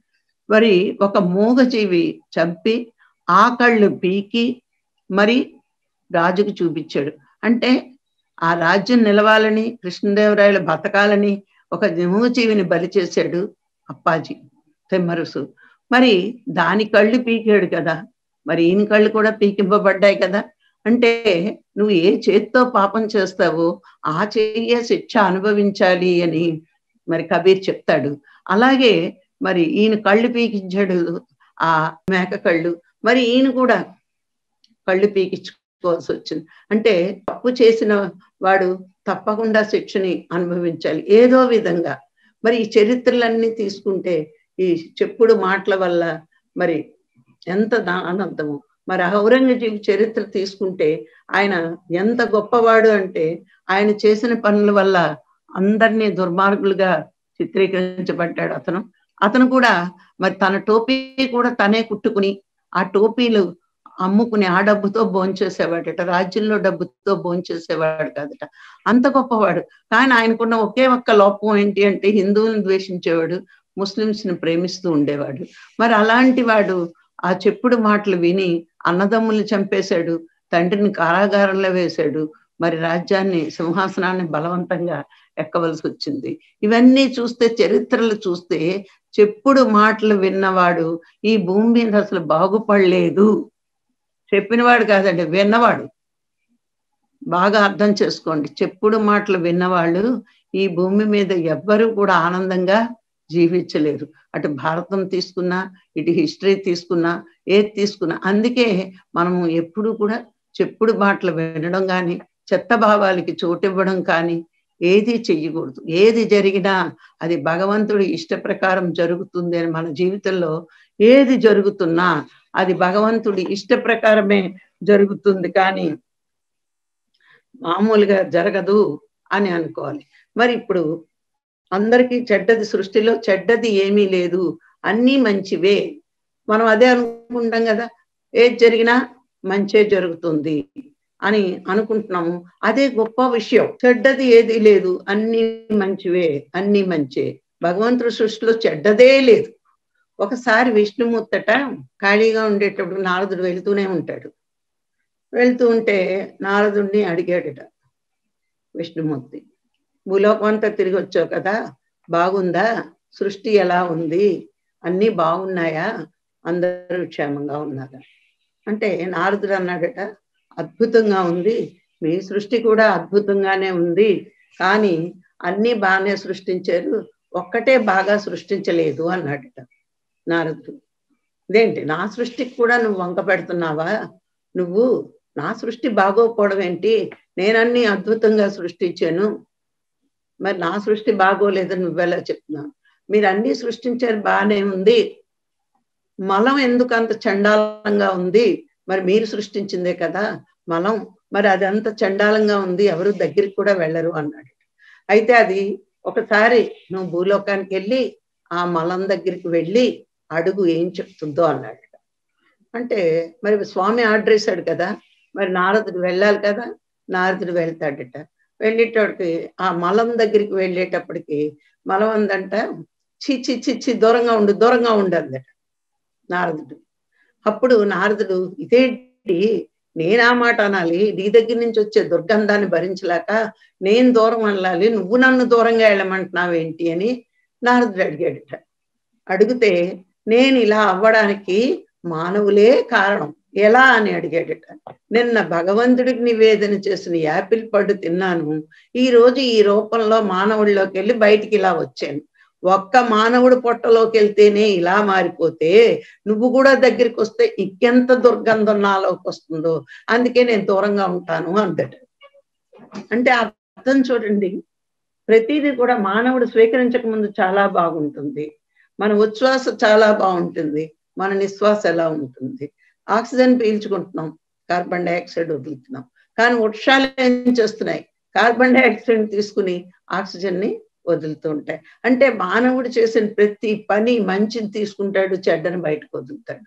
మరి ఒక మూగజీవి చంపి ఆ కళ్ళు పీకి మరి రాజుకు చూపించాడు. అంటే ఆ రాజ్యం నిలవాలని, కృష్ణదేవరాయలు బతకాలని ఒక మూగజీవిని బలి చేశాడు అప్పాజీ తిమ్మరుసు. మరి దాని కళ్ళు పీకాడు కదా, మరి ఈయన కళ్ళు కూడా పీకింపబడ్డాయి కదా. అంటే నువ్వు ఏ చేత్తో పాపం చేస్తావో ఆ చెయ్యే శిక్ష అనుభవించాలి అని మరి కబీర్ చెప్తాడు. అలాగే మరి ఈయన కళ్ళు పీకించాడు ఆ మేక కళ్ళు, మరి ఈయన కూడా కళ్ళు పీకించుకోవాల్సి వచ్చింది. అంటే తప్పు చేసిన వాడు తప్పకుండా శిక్షని అనుభవించాలి ఏదో విధంగా. మరి ఈ చరిత్రలన్నీ తీసుకుంటే ఈ చెప్పుడు మాటల వల్ల మరి ఎంత ఆనందము. మరి ఔరంగజేబు చరిత్ర తీసుకుంటే ఆయన ఎంత గొప్పవాడు అంటే ఆయన చేసిన పనుల వల్ల అందరినీ దుర్మార్గులుగా చిత్రీకరించబడ్డాడు అతను. అతను కూడా మరి తన టోపీ కూడా తనే కుట్టుకుని ఆ టోపీలు అమ్ముకుని ఆ డబ్బుతో భోంచేసేవాడట, రాజ్యంలో డబ్బుతో భోంచేసేవాడు కాదట, అంత గొప్పవాడు. కానీ ఆయనకున్న ఒకే ఒక్క లోపం ఏంటి అంటే హిందువులను ద్వేషించేవాడు, ముస్లిమ్స్ ని ప్రేమిస్తూ ఉండేవాడు. మరి అలాంటి వాడు ఆ చెప్పుడు మాటలు విని అన్నదమ్ముల్ని చంపేశాడు, తండ్రిని కారాగారంలో వేశాడు, మరి రాజ్యాన్ని సింహాసనాన్ని బలవంతంగా ఎక్కవలసి వచ్చింది. ఇవన్నీ చూస్తే చరిత్రలు చూస్తే చెప్పుడు మాటలు విన్నవాడు ఈ భూమి మీద అసలు బాగుపడలేదు. చెప్పినవాడు కాదండి, విన్నవాడు. బాగా అర్థం చేసుకోండి, చెప్పుడు మాటలు విన్నవాళ్ళు ఈ భూమి మీద ఎవ్వరూ కూడా ఆనందంగా జీవించలేరు. అటు భారతం తీసుకున్నా, ఇటు హిస్టరీ తీసుకున్నా, ఏది తీసుకున్నా. అందుకే మనము ఎప్పుడు కూడా చెప్పుడు మాటలు వినడం కానీ, చెత్త భావాలకి చోటివ్వడం కానీ ఏది చెయ్యకూడదు. ఏది జరిగినా అది భగవంతుడి ఇష్ట ప్రకారం జరుగుతుంది అని మన జీవితంలో ఏది జరుగుతున్నా అది భగవంతుడి ఇష్ట ప్రకారమే జరుగుతుంది, కానీ మామూలుగా జరగదు అని అనుకోవాలి. మరి ఇప్పుడు అందరికీ చెడ్డది, సృష్టిలో చెడ్డది ఏమీ లేదు, అన్నీ మంచివే. మనం అదే అనుకుంటాం కదా, ఏది జరిగినా మంచే జరుగుతుంది అని అనుకుంటున్నాము. అదే గొప్ప విషయం. చెడ్డది ఏది లేదు, అన్నీ మంచివే, అన్నీ మంచే. భగవంతుడి సృష్టిలో చెడ్డదే లేదు. ఒకసారి విష్ణుమూర్తట ఖాళీగా ఉండేటప్పుడు నారదుడు వెళ్తూనే ఉంటాడు. వెళ్తూ ఉంటే నారదుడిని అడిగాడట విష్ణుమూర్తి, భూలోకం అంతా తిరిగి వచ్చావు కదా, బాగుందా, సృష్టి ఎలా ఉంది, అన్నీ బాగున్నాయా, అందరూ క్షేమంగా ఉన్నారా అంటే నారదుడు అన్నాడట, అద్భుతంగా ఉంది, మీ సృష్టి కూడా అద్భుతంగానే ఉంది, కానీ అన్నీ బాగానే సృష్టించారు, ఒక్కటే బాగా సృష్టించలేదు అన్నాడట నారదుడు. ఇదేంటి, నా సృష్టికి కూడా నువ్వు వంక పెడుతున్నావా, నువ్వు నా సృష్టి బాగోకపోవడం ఏంటి, నేనన్నీ అద్భుతంగా సృష్టించాను, మరి నా సృష్టి బాగోలేదని నువ్వెలా చెప్తున్నావు, మీరు అన్నీ సృష్టించారు బాగానే ఉంది, మలం ఎందుకు అంత చండాలంగా ఉంది, మరి మీరు సృష్టించిందే కదా మలం, మరి అది అంత చండాలంగా ఉంది, ఎవరు దగ్గరికి కూడా వెళ్ళరు అన్నాడు. అయితే అది ఒకసారి నువ్వు భూలోకానికి వెళ్ళి ఆ మలం దగ్గరికి వెళ్ళి అడుగు ఏం చెప్తుందో అన్నాడు. అంటే మరి స్వామి ఆర్డర్ వేశాడు కదా, మరి నారదుడు వెళ్ళాలి కదా, నారదుడు వెళ్తాడట. వెళ్ళేటప్పటికి ఆ మలం దగ్గరికి వెళ్ళేటప్పటికి మలం అందంట, చిచ్చి చిచ్చి దూరంగా ఉండు, దూరంగా ఉండదట నారదుడు. అప్పుడు నారదుడు, ఇదేంటి, నేను ఆ మాట అనాలి, నీ దగ్గర నుంచి వచ్చే దుర్గంధాన్ని భరించలేక నేను దూరం వెళ్ళాలి, నువ్వు నన్ను దూరంగా వెళ్ళమంటున్నావేంటి అని నారదుడు అడిగాడట. అడిగితే నేను ఇలా అవ్వడానికి మానవులే కారణం, ఎలా అని అడిగాడట. నిన్న భగవంతుడికి నివేదన చేసిన యాపిల్ పళ్ళు తిన్నాను, ఈ రోజు ఈ రూపంలో మానవుడిలోకి వెళ్ళి బయటికి ఇలా వచ్చాను, ఒక్క మానవుడు పొట్టలోకి వెళ్తేనే ఇలా మారిపోతే నువ్వు కూడా దగ్గరికి వస్తే ఇంకెంత దుర్గంధం నాలోకి వస్తుందో, అందుకే నేను దూరంగా ఉంటాను అందట. అంటే అర్థం చూడండి, ప్రతిదీ కూడా మానవుడు స్వీకరించక ముందు చాలా బాగుంటుంది, మన ఉచ్ఛ్వాస చాలా బాగుంటుంది, మన నిశ్వాస ఎలా ఉంటుంది, ఆక్సిజన్ పీల్చుకుంటున్నాం, కార్బన్ డైఆక్సైడ్ వదులుతున్నాం, కానీ వృక్షాలు ఏం చేస్తున్నాయి, కార్బన్ డైఆక్సైడ్ తీసుకుని ఆక్సిజన్ ని వదులుతూ ఉంటాయి. అంటే మానవుడు చేసిన ప్రతి పని మంచిని తీసుకుంటాడు, చెడ్డని బయటకు వదులుతాడు.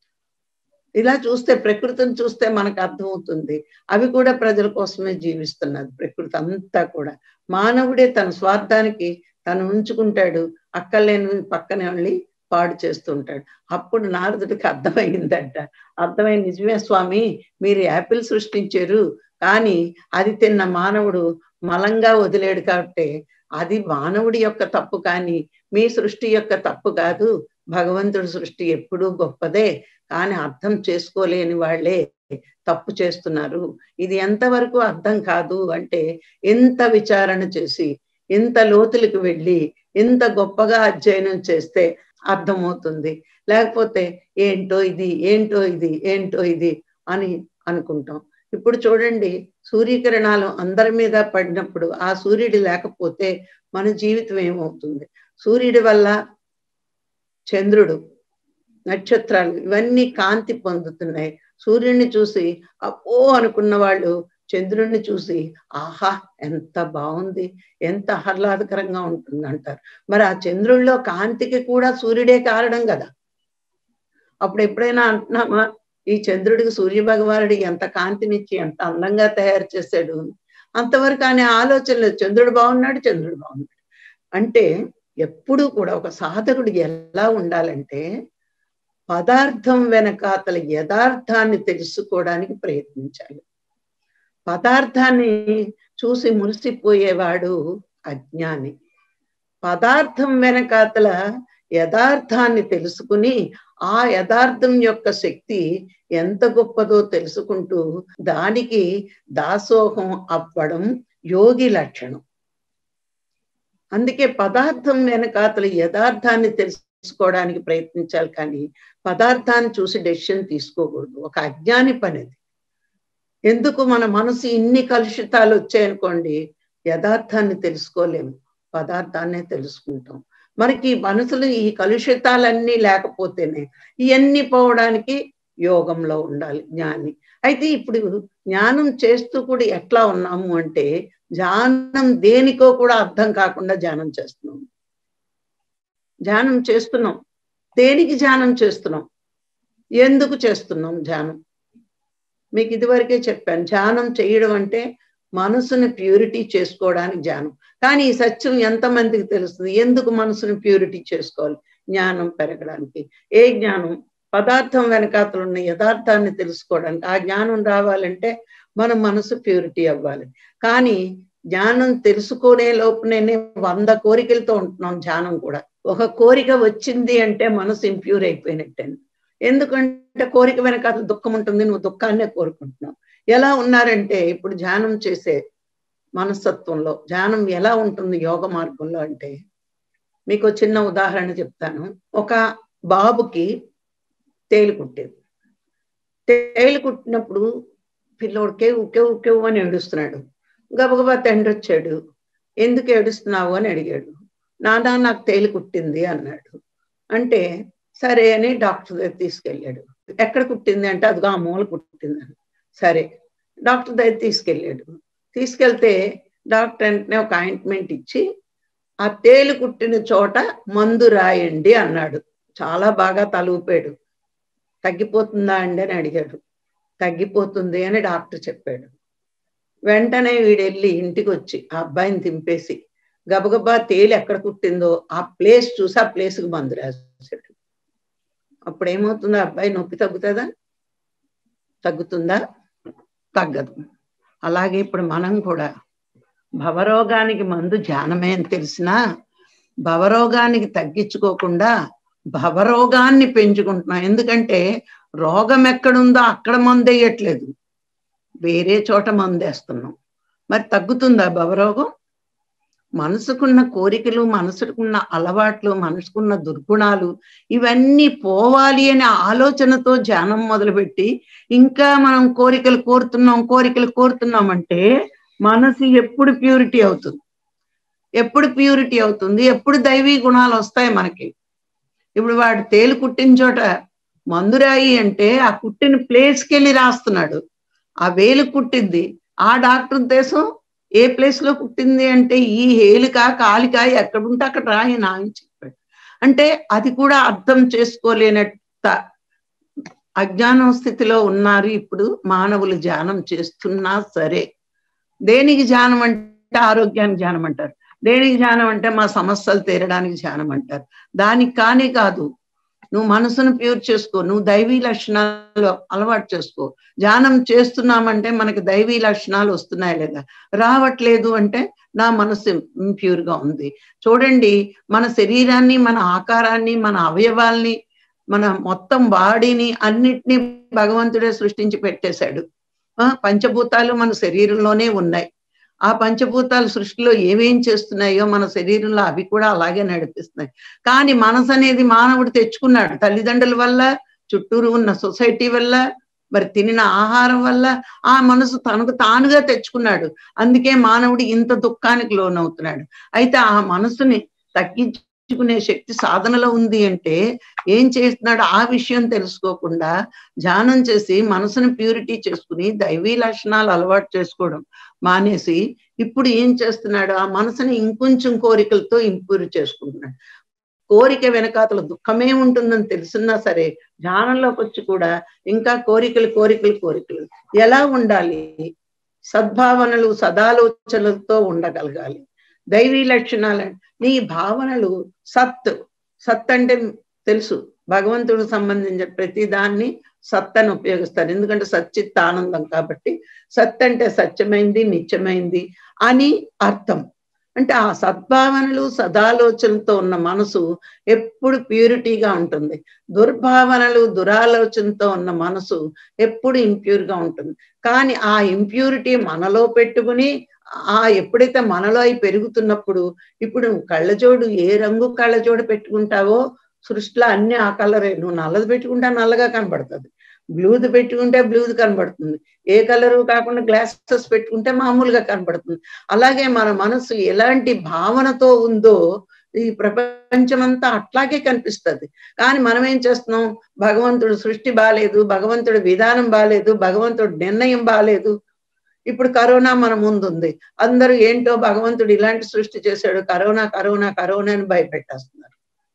ఇలా చూస్తే ప్రకృతిని చూస్తే మనకు అర్థమవుతుంది, అవి కూడా ప్రజల కోసమే జీవిస్తున్నది ప్రకృతి అంతా కూడా. మానవుడే తన స్వార్థానికి తను ఉంచుకుంటాడు, అక్కర్లేని పక్కనే వెళ్ళి పాడు చేస్తుంటాడు. అప్పుడు నారదుడికి అర్థమైందంట. అర్థమై నిజమే స్వామి, మీరు యాపిల్ సృష్టించారు, కానీ అది తిన్న మానవుడు మలంగా వదిలేడు కాబట్టి అది మానవుడి యొక్క తప్పు, కానీ మీ సృష్టి యొక్క తప్పు కాదు. భగవంతుడి సృష్టి ఎప్పుడూ గొప్పదే, కానీ అర్థం చేసుకోలేని వాళ్ళే తప్పు చేస్తున్నారు. ఇది ఎంతవరకు అర్థం కాదు అంటే, ఎంత విచారణ చేసి ఇంత లోతులకు వెళ్ళి ఇంత గొప్పగా అధ్యయనం చేస్తే అర్థమవుతుంది. లేకపోతే ఏంటో ఇది ఏంటో ఇది ఏంటో ఇది అని అనుకుంటాం. ఇప్పుడు చూడండి, సూర్యకిరణాలు అందరి మీద పడినప్పుడు ఆ సూర్యుడు లేకపోతే మన జీవితం ఏమవుతుంది? సూర్యుడి వల్ల చంద్రుడు, నక్షత్రాలు ఇవన్నీ కాంతి పొందుతున్నాయి. సూర్యుడిని చూసి అబ్బో అనుకున్న వాళ్ళు చంద్రుడిని చూసి ఆహా ఎంత బాగుంది, ఎంత ఆహ్లాదకరంగా ఉంటుంది అంటారు. మరి ఆ చంద్రుడిలో కాంతికి కూడా సూర్యుడే కారణం కదా. అప్పుడు ఎప్పుడైనా అంటున్నామా ఈ చంద్రుడికి సూర్య భగవానుడు ఎంత కాంతినిచ్చి ఎంత అందంగా తయారు చేశాడు? అంతవరకు అనే ఆలోచన లేదు. చంద్రుడు బాగున్నాడు, చంద్రుడు బాగున్నాడు అంటే. ఎప్పుడూ కూడా ఒక సాధకుడు ఎలా ఉండాలంటే, పదార్థం వెనకాతల యథార్థాన్ని తెలుసుకోవడానికి ప్రయత్నించాలి. పదార్థాన్ని చూసి మురిసిపోయేవాడు అజ్ఞాని. పదార్థం వెనకాతల యథార్థాన్ని తెలుసుకుని ఆ యథార్థం యొక్క శక్తి ఎంత గొప్పదో తెలుసుకుంటూ దానికి దాసోహం అవ్వడం యోగి లక్షణం. అందుకే పదార్థం వెనకాతల యథార్థాన్ని తెలుసుకోవడానికి ప్రయత్నించాలి, కానీ పదార్థాన్ని చూసి డెసిషన్ తీసుకోకూడదు. ఒక అజ్ఞాని పనిది. ఎందుకు మన మనసు ఇన్ని కలుషితాలు వచ్చాయనుకోండి, యథార్థాన్ని తెలుసుకోలేము, పదార్థాన్నే తెలుసుకుంటాం. మనకి మనసులో ఈ కలుషితాలన్నీ లేకపోతేనే ఇవన్నీ పోవడానికి యోగంలో ఉండాలి జ్ఞాని. అయితే ఇప్పుడు జ్ఞానం చేస్తూ కూడా ఎట్లా ఉన్నాము అంటే, ధ్యానం దేనికో కూడా అర్థం కాకుండా ధ్యానం చేస్తున్నాం. ధ్యానం చేస్తున్నాం, దేనికి ధ్యానం చేస్తున్నాం, ఎందుకు చేస్తున్నాం ధ్యానం? మీకు ఇదివరకే చెప్పాను, ధ్యానం చేయడం అంటే మనసుని ప్యూరిటీ చేసుకోవడానికి ధ్యానం. కానీ ఈ సత్యం ఎంతమందికి తెలుస్తుంది? ఎందుకు మనసుని ప్యూరిటీ చేసుకోవాలి? జ్ఞానం పెరగడానికి. ఏ జ్ఞానం? పదార్థం వెనకాతలు ఉన్న యథార్థాన్ని తెలుసుకోవడానికి. ఆ జ్ఞానం రావాలంటే మన మనసు ప్యూరిటీ అవ్వాలి. కానీ జ్ఞానం తెలుసుకునే లోపునే వంద కోరికలతో ఉంటున్నాం. ధ్యానం కూడా ఒక కోరిక వచ్చింది అంటే మనసు ఇంప్యూర్ అయిపోయినట్టే. ఎందుకంటే కోరిక వెనకాల దుఃఖం ఉంటుంది, నువ్వు దుఃఖాన్నే కోరుకుంటున్నావు. ఎలా ఉన్నారంటే ఇప్పుడు ధ్యానం చేసే మనస్తత్వంలో ధ్యానం ఎలా ఉంటుంది యోగ మార్గంలో అంటే, మీకు చిన్న ఉదాహరణ చెప్తాను. ఒక బాబుకి తేలు కుట్టేది. తేలు కుట్టినప్పుడు పిల్లోడు కేవు కేవు కేవు అని ఏడుస్తున్నాడు. గబగబా తండ్రి వచ్చాడు. ఎందుకు ఏడుస్తున్నావు అని అడిగాడు. నాన్న నాకు తేలు కుట్టింది అన్నాడు. అంటే సరే అని డాక్టర్ దగ్గర తీసుకెళ్ళాడు. ఎక్కడ కుట్టింది అంటే అదిగో ఆ మూల కుట్టిందని. సరే డాక్టర్ దగ్గర తీసుకెళ్ళాడు. తీసుకెళ్తే డాక్టర్ వెంటనే ఒక ఆయింట్మెంట్ ఇచ్చి ఆ తేలు కుట్టిన చోట మందు రాయండి అన్నాడు. చాలా బాగా తలూపాడు. తగ్గిపోతుందా అండి అని అడిగాడు. తగ్గిపోతుంది అని డాక్టర్ చెప్పాడు. వెంటనే వీడెళ్ళి ఇంటికి వచ్చి ఆ అబ్బాయిని దింపేసి గబగబా తేలి ఎక్కడ కుట్టిందో ఆ ప్లేస్ చూసి ఆ ప్లేస్కి మందు రాశాడు. అప్పుడు ఏమవుతుందో అబ్బాయి నొప్పి తగ్గుతుందా? తగ్గుతుందా? తగ్గదు. అలాగే ఇప్పుడు మనం కూడా భవరోగానికి మందు ధ్యానమే అని తెలిసినా భవరోగానికి తగ్గించుకోకుండా భవరోగాన్ని పెంచుకుంటున్నాం. ఎందుకంటే రోగం ఎక్కడుందో అక్కడ మందు వేయట్లేదు, వేరే చోట మందు వేస్తున్నాం. మరి తగ్గుతుందా భవరోగం? మనసుకున్న కోరికలు, మనసుకున్న అలవాట్లు, మనసుకున్న దుర్గుణాలు ఇవన్నీ పోవాలి అనే ఆలోచనతో ధ్యానం మొదలుపెట్టి ఇంకా మనం కోరికలు కోరుతున్నాం కోరికలు కోరుతున్నాం అంటే మనసు ఎప్పుడు ప్యూరిటీ అవుతుంది? ఎప్పుడు ప్యూరిటీ అవుతుంది? ఎప్పుడు దైవీ గుణాలు వస్తాయి మనకి? ఇప్పుడు వాడు తేలు కుట్టిన చోట మందురాయి అంటే ఆ కుట్టిన ప్లేస్కి వెళ్ళి రాస్తున్నాడు. ఆ వేలు కుట్టింది ఆ డాక్టర్ ఉద్దేశం ఏ ప్లేస్ లో కుట్టింది అంటే ఈ హేలిక కాలిక ఎక్కడుంటే అక్కడ రాయి నా అని చెప్పాడు. అంటే అది కూడా అర్థం చేసుకోలేనట్ట అజ్ఞానం స్థితిలో ఉన్నారు ఇప్పుడు మానవులు. ధ్యానం చేస్తున్నా సరే దేనికి ధ్యానం అంటే ఆరోగ్యానికి ధ్యానం అంటారు. దేనికి ధ్యానం అంటే మా సమస్యలు తీరడానికి ధ్యానం అంటారు. దానికి కానీ కాదు. నువ్వు మనసును ప్యూర్ చేసుకో, నువ్వు దైవీ లక్షణాలు అలవాటు చేసుకో. ధ్యానం చేస్తున్నామంటే మనకి దైవీ లక్షణాలు వస్తున్నాయి లేదా, రావట్లేదు అంటే నా మనసు ఇంప్యూర్ గా ఉంది. చూడండి, మన శరీరాన్ని, మన ఆకారాన్ని, మన అవయవాల్ని, మన మొత్తం బాడీని అన్నిటినీ భగవంతుడే సృష్టించి పెట్టేశాడు. పంచభూతాలు మన శరీరంలోనే ఉన్నాయి. ఆ పంచభూతాల సృష్టిలో ఏమేం చేస్తున్నాయో మన శరీరంలో అవి కూడా అలాగే నడిపిస్తున్నాయి. కానీ మనసు అనేది మానవుడు తెచ్చుకున్నాడు, తల్లిదండ్రుల వల్ల, చుట్టూరు ఉన్న సొసైటీ వల్ల, మరి తినిన ఆహారం వల్ల ఆ మనసు తనకు తానుగా తెచ్చుకున్నాడు. అందుకే మానవుడు ఇంత దుఃఖానికి లోనవుతున్నాడు. అయితే ఆ మనసుని తగ్గించుకునే శక్తి సాధనలో ఉంది అంటే ఏం చేస్తున్నాడు, ఆ విషయం తెలుసుకోకుండా ధ్యానం చేసి మనసుని ప్యూరిటీ చేసుకుని దైవీ లక్షణాలు అలవాటు చేసుకోవడం మానేసి ఇప్పుడు ఏం చేస్తున్నాడు, ఆ మనసుని ఇంకొంచెం కోరికలతో ఇంప్యూర్ చేసుకుంటున్నాడు. కోరిక వెనకాతల దుఃఖమే ఉంటుందని తెలుసున్నా సరే ధ్యానంలోకి వచ్చి కూడా ఇంకా కోరికలు కోరికలు కోరికలు. ఎలా ఉండాలి, సద్భావనలు సదాలోచనలతో ఉండగలగాలి. దైవీ లక్షణాలు, నీ భావనలు సత్. సత్ అంటే తెలుసు, భగవంతుడికి సంబంధించిన ప్రతి దాన్ని సత్ అని ఉపయోగిస్తారు, ఎందుకంటే సచ్చిత్ ఆనందం కాబట్టి. సత్ అంటే సత్యమైంది, నిత్యమైంది అని అర్థం. అంటే ఆ సద్భావనలు సదాలోచనతో ఉన్న మనసు ఎప్పుడు ప్యూరిటీగా ఉంటుంది. దుర్భావనలు దురాలోచనతో ఉన్న మనసు ఎప్పుడు ఇంప్యూర్ గా ఉంటుంది. కానీ ఆ ఇంప్యూరిటీ మనలో పెట్టుకుని ఆ ఎప్పుడైతే మనలో అవి పెరుగుతున్నప్పుడు, ఇప్పుడు కళ్ళజోడు ఏ రంగు కళ్ళజోడు పెట్టుకుంటావో సృష్టిలో అన్ని ఆ కలరే. నువ్వు నల్లది పెట్టుకుంటే నల్లగా కనబడుతుంది, బ్లూది పెట్టుకుంటే బ్లూది కనబడుతుంది, ఏ కలరు కాకుండా గ్లాసెస్ పెట్టుకుంటే మామూలుగా కనబడుతుంది. అలాగే మన మనసు ఎలాంటి భావనతో ఉందో ఈ ప్రపంచమంతా అట్లాగే కనిపిస్తుంది. కానీ మనం ఏం చేస్తున్నాం, భగవంతుడు సృష్టి బాలేదు, భగవంతుడి విధానం బాలేదు, భగవంతుడి నిర్ణయం బాలేదు. ఇప్పుడు కరోనా మన ముందుంది, అందరూ ఏంటో భగవంతుడు ఇలాంటి సృష్టి చేశాడు, కరోనా కరోనా కరోనా అని భయపెట్టేస్తున్నారు.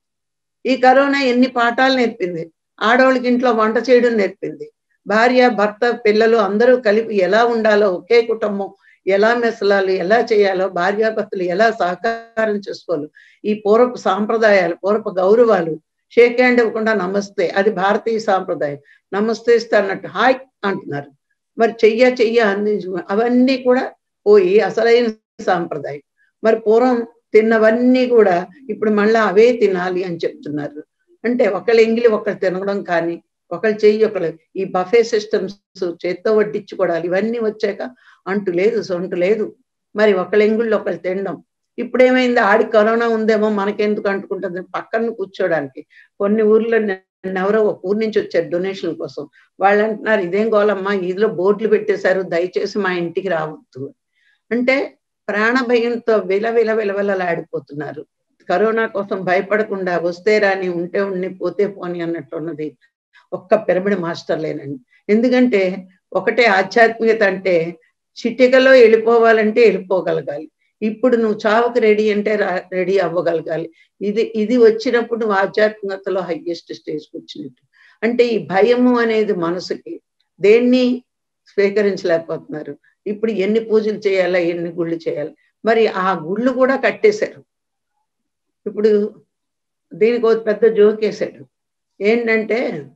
ఈ కరోనా ఎన్ని పాఠాలు నేర్పింది. ఆడవాళ్ళకి ఇంట్లో వంట చేయడం నేర్పింది, భార్య భర్త పిల్లలు అందరూ కలిపి ఎలా ఉండాలో, ఒకే కుటుంబం ఎలా మెసలాలి, ఎలా చేయాలో, భార్యాభర్తలు ఎలా సహకారం చేసుకోవాలి, ఈ పూర్వపు సాంప్రదాయాలు, పూర్వపు గౌరవాలు, షేక్ హ్యాండ్ ఇవ్వకుండా నమస్తే, అది భారతీయ సాంప్రదాయం. నమస్తే ఇస్తే అన్నట్టు హాయ్ అంటున్నారు. మరి చెయ్య చెయ్య అంది, అవన్నీ కూడా పోయి అసలైన సాంప్రదాయం. మరి పూర్వం తిన్నవన్నీ కూడా ఇప్పుడు మళ్ళీ అవే తినాలి అని చెప్తున్నారు. అంటే ఒకళ్ళ ఎంగిలి ఒకళ్ళు తినడం, కానీ ఒకళ్ళు చెయ్యి ఒకళ్ళు, ఈ బఫే సిస్టమ్స్, చేత్తో వడ్డించుకోవడాలు, ఇవన్నీ వచ్చాక అంటు లేదు సొంటు లేదు. మరి ఒకళ్ళ ఎంగుళ్ళు ఒకళ్ళు తినడం. ఇప్పుడు ఏమైంది, ఆడి కరోనా ఉందేమో మనకెందుకు అంటుకుంటుంది, పక్కన కూర్చోడానికి. కొన్ని ఊర్లో ఎవరో ఒక ఊరు నుంచి వచ్చారు డొనేషన్ కోసం, వాళ్ళు అంటున్నారు ఇదేం గోలమ్మా, ఇదిలో బోర్డులు పెట్టేశారు, దయచేసి మా ఇంటికి రావద్దు. అంటే ప్రాణ భయంతో విల విల విలవిలలాడిపోతున్నారు. కరోనా కోసం భయపడకుండా వస్తే రాని, ఉంటే ఉండి, పోతే పోని అన్నట్టు ఉన్నది ఒక్క పిరమిడ్ మాస్టర్లేనండి. ఎందుకంటే ఒకటే ఆధ్యాత్మికత అంటే చిటికలో వెళ్ళిపోవాలంటే వెళ్ళిపోగలగాలి. ఇప్పుడు నువ్వు చావుకు రెడీ అంటే రెడీ అవ్వగలగాలి. ఇది ఇది వచ్చినప్పుడు నువ్వు ఆధ్యాత్మికతలో హైయెస్ట్ స్టేజ్కి వచ్చినట్టు. అంటే ఈ భయము అనేది మనసుకి, దేన్ని స్వీకరించలేకపోతున్నారు. ఇప్పుడు ఎన్ని పూజలు చేయాలా, ఎన్ని గుళ్ళు చేయాలి, మరి ఆ గుళ్ళు కూడా కట్టేశారు. ఇప్పుడు దీనికి ఒక పెద్ద జోకేశాడు. ఏంటంటే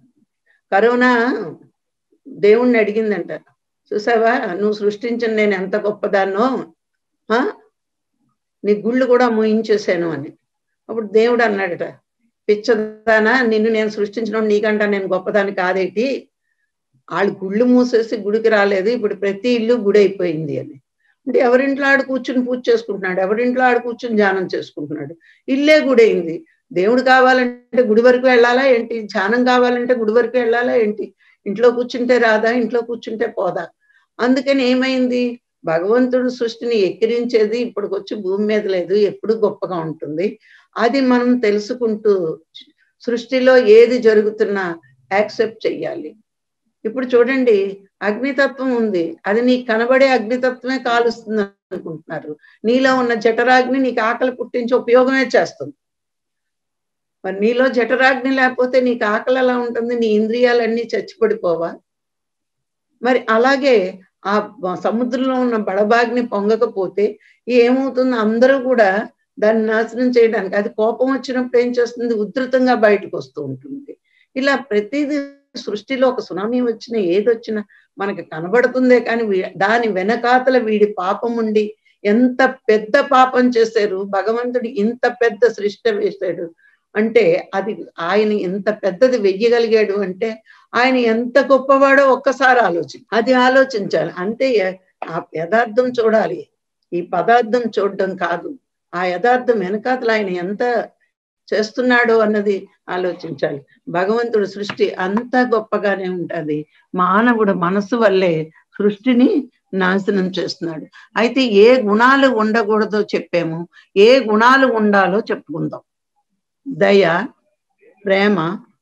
కరోనా దేవుణ్ణి అడిగిందంట, చూసావా నువ్వు సృష్టించిన నేను ఎంత గొప్పదాన్నో, నీ గుళ్ళు కూడా మూయించేశాను అని. అప్పుడు దేవుడు అన్నాడట, పిచ్చదానా, నిన్ను నేను సృష్టించడం నీకంట నేను గొప్పదాన్ని కాదేటి, వాళ్ళు గుళ్ళు మూసేసి గుడికి రాలేదు, ఇప్పుడు ప్రతి ఇల్లు గుడి అయిపోయింది అని. అంటే ఎవరింట్లో ఆడు కూర్చుని పూజ చేసుకుంటున్నాడు, ఎవరింట్లో ఆడు కూర్చుని ధ్యానం చేసుకుంటున్నాడు, ఇల్లే గుడి అయింది. దేవుడు కావాలంటే గుడి వరకు వెళ్ళాలా ఏంటి, ధ్యానం కావాలంటే గుడి వరకు వెళ్ళాలా ఏంటి, ఇంట్లో కూర్చుంటే రాదా, ఇంట్లో కూర్చుంటే పోదా. అందుకని ఏమైంది, భగవంతుడు సృష్టిని ఎక్కిరించేది ఇప్పటికొచ్చి భూమి మీద లేదు, ఎప్పుడు గొప్పగా ఉంటుంది. అది మనం తెలుసుకుంటూ సృష్టిలో ఏది జరుగుతున్నా యాక్సెప్ట్ చెయ్యాలి. ఇప్పుడు చూడండి, అగ్నితత్వం ఉంది, అది నీకు కనబడే అగ్నితత్వమే కాలుస్తుంది అనుకుంటున్నారు. నీలో ఉన్న జఠరాగ్ని నీకు ఆకలి పుట్టించి ఉపయోగమే చేస్తుంది. మరి నీలో జఠరాగ్ని లేకపోతే నీకు ఆకలి ఎలా ఉంటుంది, నీ ఇంద్రియాలన్నీ చచ్చిపడిపోవా? మరి అలాగే ఆ సముద్రంలో ఉన్న బడబాగ్ని పొంగకపోతే ఏమవుతుంది, అందరూ కూడా దాన్ని నాశనం చేయడానికి, అది కోపం వచ్చినప్పుడు ఏం చేస్తుంది, ఉధృతంగా బయటకు వస్తూ ఉంటుంది. ఇలా ప్రతిదీ సృష్టిలో ఒక సునామీ వచ్చినా ఏదొచ్చినా మనకి కనబడుతుందే కానీ దాని వెనకాతల వీడి పాపం ఉండి ఎంత పెద్ద పాపం చేశారు, భగవంతుడు ఇంత పెద్ద సృష్టి వేశాడు అంటే అది ఆయన ఎంత పెద్దది వెయ్యగలిగాడు అంటే ఆయన ఎంత గొప్పవాడో ఒక్కసారి ఆలోచి అది ఆలోచించాలి అంతే. ఆ యథార్థం చూడాలి, ఈ పదార్థం చూడడం కాదు. ఆ యథార్థం వెనకాతల ఆయన ఎంత చేస్తున్నాడో అన్నది ఆలోచించాలి. భగవంతుడు సృష్టి అంతా గొప్పగానే ఉంటది, మానవుడు మనసు వల్లే సృష్టిని నాశనం చేస్తున్నాడు. అయితే ఏ గుణాలు ఉండకూడదో చెప్పాము, ఏ గుణాలు ఉండాలో చెప్పుకుందాం. దయ, ప్రేమ,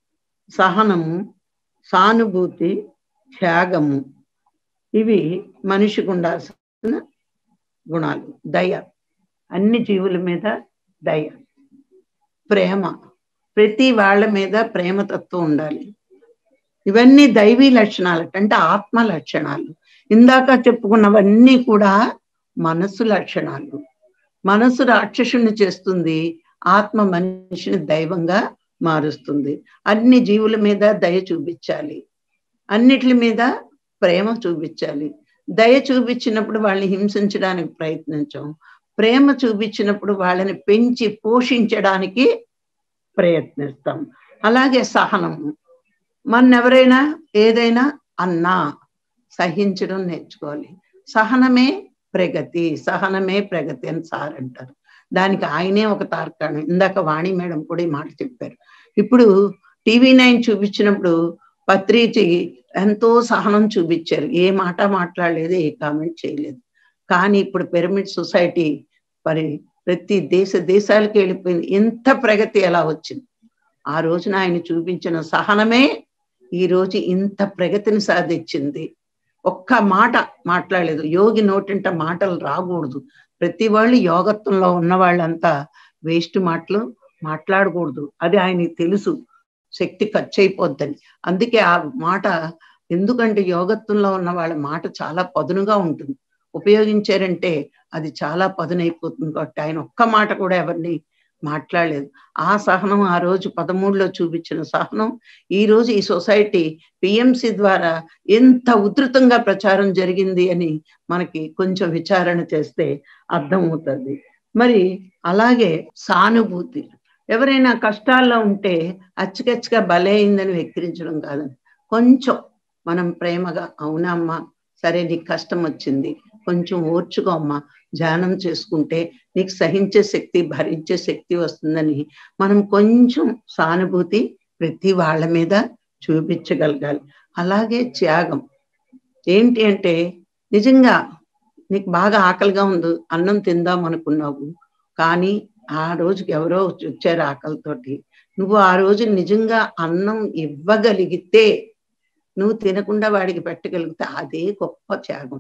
సహనము, సానుభూతి, త్యాగము, ఇవి మనిషికి ఉండాల్సిన గుణాలు. దయ, అన్ని జీవుల మీద దయ. ప్రేమ, ప్రతి వాళ్ళ మీద ప్రేమతత్వం ఉండాలి. ఇవన్నీ దైవీ లక్షణాలు అంటే ఆత్మ లక్షణాలు. ఇందాక చెప్పుకున్నవన్నీ కూడా మనసు లక్షణాలు. మనసు రాక్షసుని చేస్తుంది, ఆత్మ మనిషిని దైవంగా మారుస్తుంది. అన్ని జీవుల మీద దయ చూపించాలి, అన్నిటి మీద ప్రేమ చూపించాలి. దయ చూపించినప్పుడు వాళ్ళని హింసించడానికి ప్రయత్నించాం, ప్రేమ చూపించినప్పుడు వాళ్ళని పెంచి పోషించడానికి ప్రయత్నిస్తాం. అలాగే సహనము, మన్నెవరైనా ఏదైనా అన్నా సహించడం నేర్చుకోవాలి. సహనమే ప్రగతి, సహనమే ప్రగతి అని సార్ అంటారు. దానికి ఆయనే ఒక తార్కాణం. ఇందాక వాణి మేడం కూడా ఈ మాట చెప్పారు. ఇప్పుడు టీవీ నైన్ చూపించినప్పుడు పత్రిజీ ఎంతో సహనం చూపించారు, ఏ మాట మాట్లాడలేదు, ఏ కామెంట్ చేయలేదు. కానీ ఇప్పుడు పిరమిడ్ సొసైటీ మరి ప్రతి దేశ దేశాలకు వెళ్ళిపోయింది. ఎంత ప్రగతి ఎలా వచ్చింది? ఆ రోజున ఆయన చూపించిన సహనమే ఈ రోజు ఇంత ప్రగతిని సాధించింది. ఒక్క మాట మాట్లాడలేదు. యోగి నోటింట మాటలు రాకూడదు. ప్రతి వాళ్ళు యోగత్వంలో ఉన్న వాళ్ళంతా వేస్ట్ మాటలు మాట్లాడకూడదు, అది ఆయనకి తెలుసు, శక్తి ఖర్చు అయిపోద్దని. అందుకే ఆ మాట, ఎందుకంటే యోగత్వంలో ఉన్న వాళ్ళ మాట చాలా పదునుగా ఉంటుంది, ఉపయోగించారంటే అది చాలా పదునైపోతుంది. కాబట్టి ఆయన ఒక్క మాట కూడా ఎవరిని మాట్లాడలేదు. ఆ సహనం ఆ రోజు పదమూడులో చూపించిన సహనం ఈ రోజు ఈ సొసైటీ పిఎంసి ద్వారా ఎంత ఉధృతంగా ప్రచారం జరిగింది అని మనకి కొంచెం విచారణ చేస్తే అర్థమవుతుంది. మరి అలాగే సానుభూతి, ఎవరైనా కష్టాల్లో ఉంటే అచ్చకచ్చగా భలే అయిందని వెక్కిరించడం కాదని, కొంచెం మనం ప్రేమగా, అవునమ్మా సరే నీకు కష్టం వచ్చింది, కొంచెం ఓర్చుకో అమ్మా, ధ్యానం చేసుకుంటే నీకు సహించే శక్తి, భరించే శక్తి వస్తుందని మనం కొంచెం సానుభూతి ప్రతి వాళ్ళ మీద చూపించగలగాలి. అలాగే త్యాగం ఏంటి అంటే, నిజంగా నీకు బాగా ఆకలిగా ఉంది, అన్నం తిందాం అనుకున్నావు, కానీ ఆ రోజుకి ఎవరో వచ్చారు ఆకలితోటి, నువ్వు ఆ రోజు నిజంగా అన్నం ఇవ్వగలిగితే, నువ్వు తినకుండా వాడికి పెట్టగలిగితే అదే గొప్ప త్యాగం.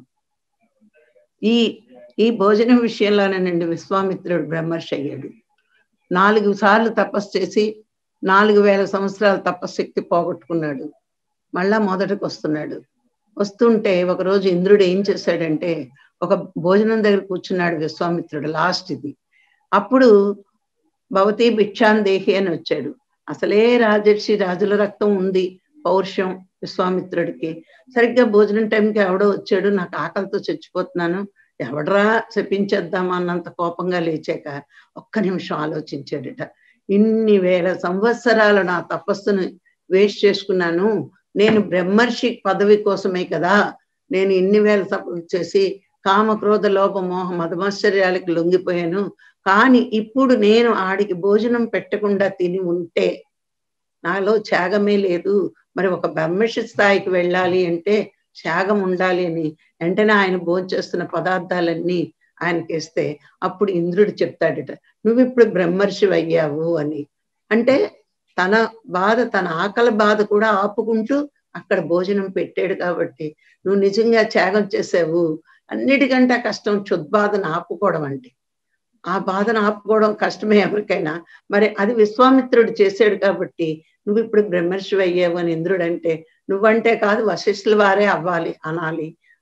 ఈ ఈ భోజనం విషయంలోనేనండి విశ్వామిత్రుడు బ్రహ్మర్షి అయ్యాడు. నాలుగు సార్లు తపస్సు చేసి నాలుగు వేల సంవత్సరాల తపశక్తి పోగొట్టుకున్నాడు. మళ్ళా మొదటికి వస్తున్నాడు. వస్తుంటే ఒకరోజు ఇంద్రుడు ఏం చేశాడంటే, ఒక భోజనం దగ్గర కూర్చున్నాడు విశ్వామిత్రుడు, లాస్ట్ ఇది. అప్పుడు భవతి భిక్షాందేహి అని వచ్చాడు. అసలే రాజర్షి, రాజుల రక్తం ఉంది, పౌరుషం విశ్వామిత్రుడికి. సరిగ్గా భోజనం టైంకి ఎవడో వచ్చాడు, నాకు ఆకలితో చచ్చిపోతున్నాను, ఎవడరా శపించేద్దామా అన్నంత కోపంగా లేచాక ఒక్క నిమిషం ఆలోచించాడట. ఇన్ని వేల సంవత్సరాలు నా తపస్సును వేస్ట్ చేసుకున్నాను, నేను బ్రహ్మర్షి పదవి కోసమే కదా నేను ఇన్ని వేల తపస్సు చేసి కామక్రోధ లోభ మోహ మదమశ్చర్యాలకు లొంగిపోయాను, కానీ ఇప్పుడు నేను ఆడికి భోజనం పెట్టకుండా తిని ఉంటే నాలో త్యాగమే లేదు. మరి ఒక బ్రహ్మర్షి స్థాయికి వెళ్ళాలి అంటే త్యాగం ఉండాలి అని వెంటనే ఆయన భోంచేస్తున్న పదార్థాలన్నీ ఆయనకి ఇస్తే అప్పుడు ఇంద్రుడు చెప్తాడట, నువ్వు ఇప్పుడు బ్రహ్మర్షి అయ్యావు అని. అంటే తన బాధ, తన ఆకలి బాధ కూడా ఆపుకుంటూ అక్కడ భోజనం పెట్టాడు. కాబట్టి నువ్వు నిజంగా త్యాగం చేసావు. అన్నిటికంటే కష్టం క్షుద్బాధను ఆపుకోవడం. అంటే ఆ బాధను ఆపుకోవడం కష్టమే ఎవరికైనా, మరి అది విశ్వామిత్రుడు చేశాడు కాబట్టి నువ్వు ఇప్పుడు బ్రహ్మర్షి అయ్యావు అని ఇంద్రుడు అంటే, నువ్వంటే కాదు వశిష్ఠుల వారే అవ్వాలి అనాలి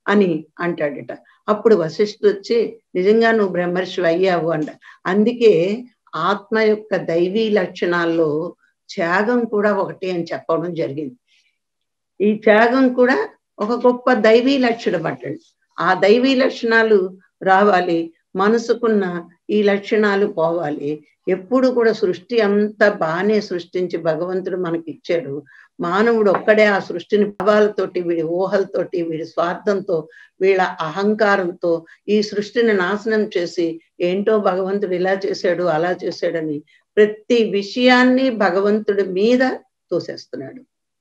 అని అంటాడట. అప్పుడు వశిష్ఠుడు వచ్చి నిజంగా నువ్వు బ్రహ్మర్షి అయ్యావు అంట. అందుకే ఆత్మ యొక్క దైవీ లక్షణాల్లో త్యాగం కూడా ఒకటి అని చెప్పడం జరిగింది. ఈ త్యాగం కూడా ఒక గొప్ప దైవీ లక్షణం అంటండి. ఆ దైవీ లక్షణాలు రావాలి, మనసుకున్న ఈ లక్షణాలు పోవాలి. ఎప్పుడు కూడా సృష్టి అంతా బాగానే సృష్టించి భగవంతుడు మనకి ఇచ్చాడు. మానవుడు ఒక్కడే ఆ సృష్టిని భావాలతోటి, వీడి ఊహలతోటి, వీడి స్వార్థంతో, వీళ్ళ అహంకారంతో ఈ సృష్టిని నాశనం చేసి ఏంటో భగవంతుడు ఇలా చేశాడు అలా చేశాడని ప్రతి విషయాన్ని భగవంతుడి మీద తోసేస్తున్నాడు.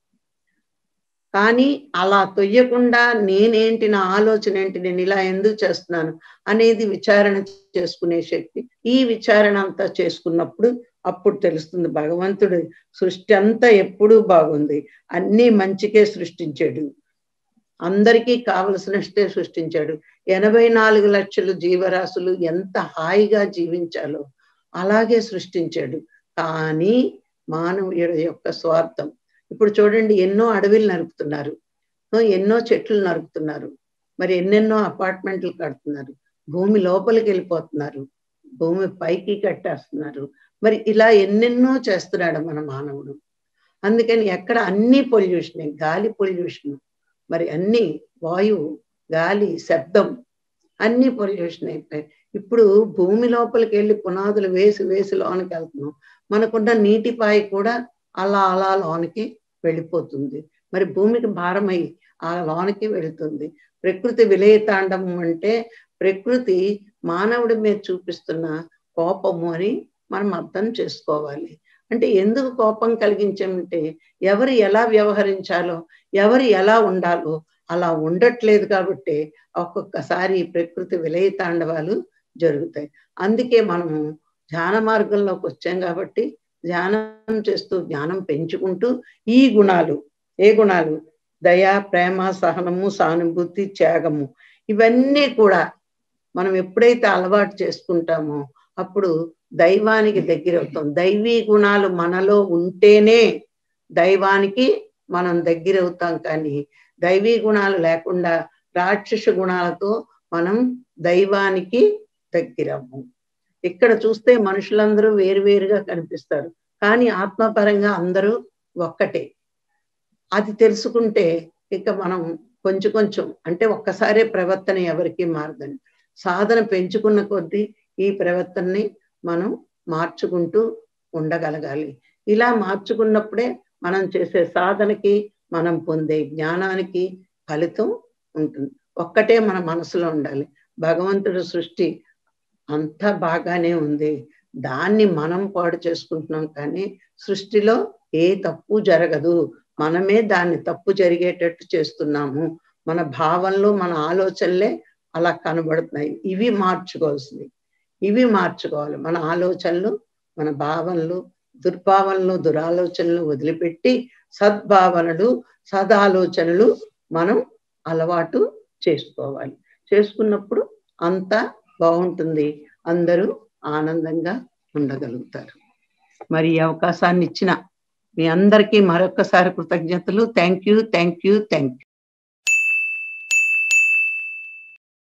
కానీ అలా తొయ్యకుండా నేనేంటి, నా ఆలోచన ఏంటి, నేను ఇలా ఎందుకు చేస్తున్నాను అనేది విచారణ చేసుకునే శక్తి, ఈ విచారణ అంతా చేసుకున్నప్పుడు అప్పుడు తెలుస్తుంది భగవంతుడు సృష్టి అంతా ఎప్పుడూ బాగుంది, అన్నీ మంచికే సృష్టించాడు, అందరికీ కావలసినట్టే సృష్టించాడు. ఎనభై నాలుగు లక్షల జీవరాశులు ఎంత హాయిగా జీవించాలో అలాగే సృష్టించాడు. కానీ మానవుడి యొక్క స్వార్థం. ఇప్పుడు చూడండి, ఎన్నో అడవిలు నరుకుతున్నారు, ఎన్నో చెట్లు నరుకుతున్నారు, మరి ఎన్నెన్నో అపార్ట్మెంట్లు కడుతున్నారు, భూమి లోపలికి వెళ్ళిపోతున్నారు, భూమి పైకి కట్టేస్తున్నారు. మరి ఇలా ఎన్నెన్నో చేస్తున్నాడు మన మానవుడు. అందుకని ఎక్కడ అన్ని పొల్యూషనే, గాలి పొల్యూషన్, మరి అన్ని వాయువు, గాలి, శబ్దం అన్ని పొల్యూషన్ అయిపోయాయి. ఇప్పుడు భూమి లోపలికి వెళ్ళి పునాదులు వేసి వేసి లోనికి వెళ్తున్నాం. మనకున్న నీటిపాయి కూడా అలా అలా లోనికి వెళ్ళిపోతుంది. మరి భూమికి భారమై ఆ లోనికి వెళుతుంది. ప్రకృతి విలయతాండవం అంటే ప్రకృతి మానవుడి మీద చూపిస్తున్న కోపము అని మనం అర్థం చేసుకోవాలి. అంటే ఎందుకు కోపం కలిగించామంటే ఎవరు ఎలా వ్యవహరించాలో, ఎవరు ఎలా ఉండాలో అలా ఉండట్లేదు కాబట్టి ఒక్కొక్కసారి ప్రకృతి విలయతాండవాలు జరుగుతాయి. అందుకే మనము ధ్యాన మార్గంలోకి వచ్చాం కాబట్టి ధ్యానం చేస్తూ జ్ఞానం పెంచుకుంటూ ఈ గుణాలు, ఏ గుణాలు, దయ, ప్రేమ, సహనము, సానుభూతి, త్యాగము, ఇవన్నీ కూడా మనం ఎప్పుడైతే అలవాటు చేసుకుంటామో అప్పుడు దైవానికి దగ్గర అవుతాం. దైవీ గుణాలు మనలో ఉంటేనే దైవానికి మనం దగ్గర అవుతాం. కానీ దైవీ గుణాలు లేకుండా రాక్షస గుణాలతో మనం దైవానికి దగ్గరము. ఇక్కడ చూస్తే మనుషులందరూ వేరువేరుగా కనిపిస్తారు, కానీ ఆత్మపరంగా అందరూ ఒక్కటే. అది తెలుసుకుంటే ఇక మనం కొంచెం కొంచెం, అంటే ఒక్కసారే ప్రవర్తన ఎవరికి మారదండి. సాధన పెంచుకున్న కొద్దీ ఈ ప్రవర్తనని మనం మార్చుకుంటూ ఉండగలగాలి. ఇలా మార్చుకున్నప్పుడే మనం చేసే సాధనకి, మనం పొందే జ్ఞానానికి ఫలితం ఉంటుంది. ఒక్కటే మన మనసులో ఉండాలి, భగవంతుడు సృష్టి అంతా బాగానే ఉంది, దాన్ని మనం పాడు చేసుకుంటున్నాం. కానీ సృష్టిలో ఏ తప్పు జరగదు, మనమే దాన్ని తప్పు జరిగేటట్టు చేస్తున్నాము. మన భావనలు, మన ఆలోచనలే అలా కనబడుతున్నాయి. ఇవి మార్చుకోవాల్సింది, ఇవి మార్చుకోవాలి. మన ఆలోచనలు, మన భావనలు, దుర్భావనలు, దురాలోచనలు వదిలిపెట్టి సద్భావనలు, సదాలోచనలు మనం అలవాటు చేసుకోవాలి. చేసుకున్నప్పుడు అంతా బాగుంటుంది, అందరూ ఆనందంగా ఉండగలుగుతారు. మరి ఈ అవకాశాన్ని ఇచ్చిన మీ అందరికీ మరొకసారి కృతజ్ఞతలు. Thank you, thank you, thank you.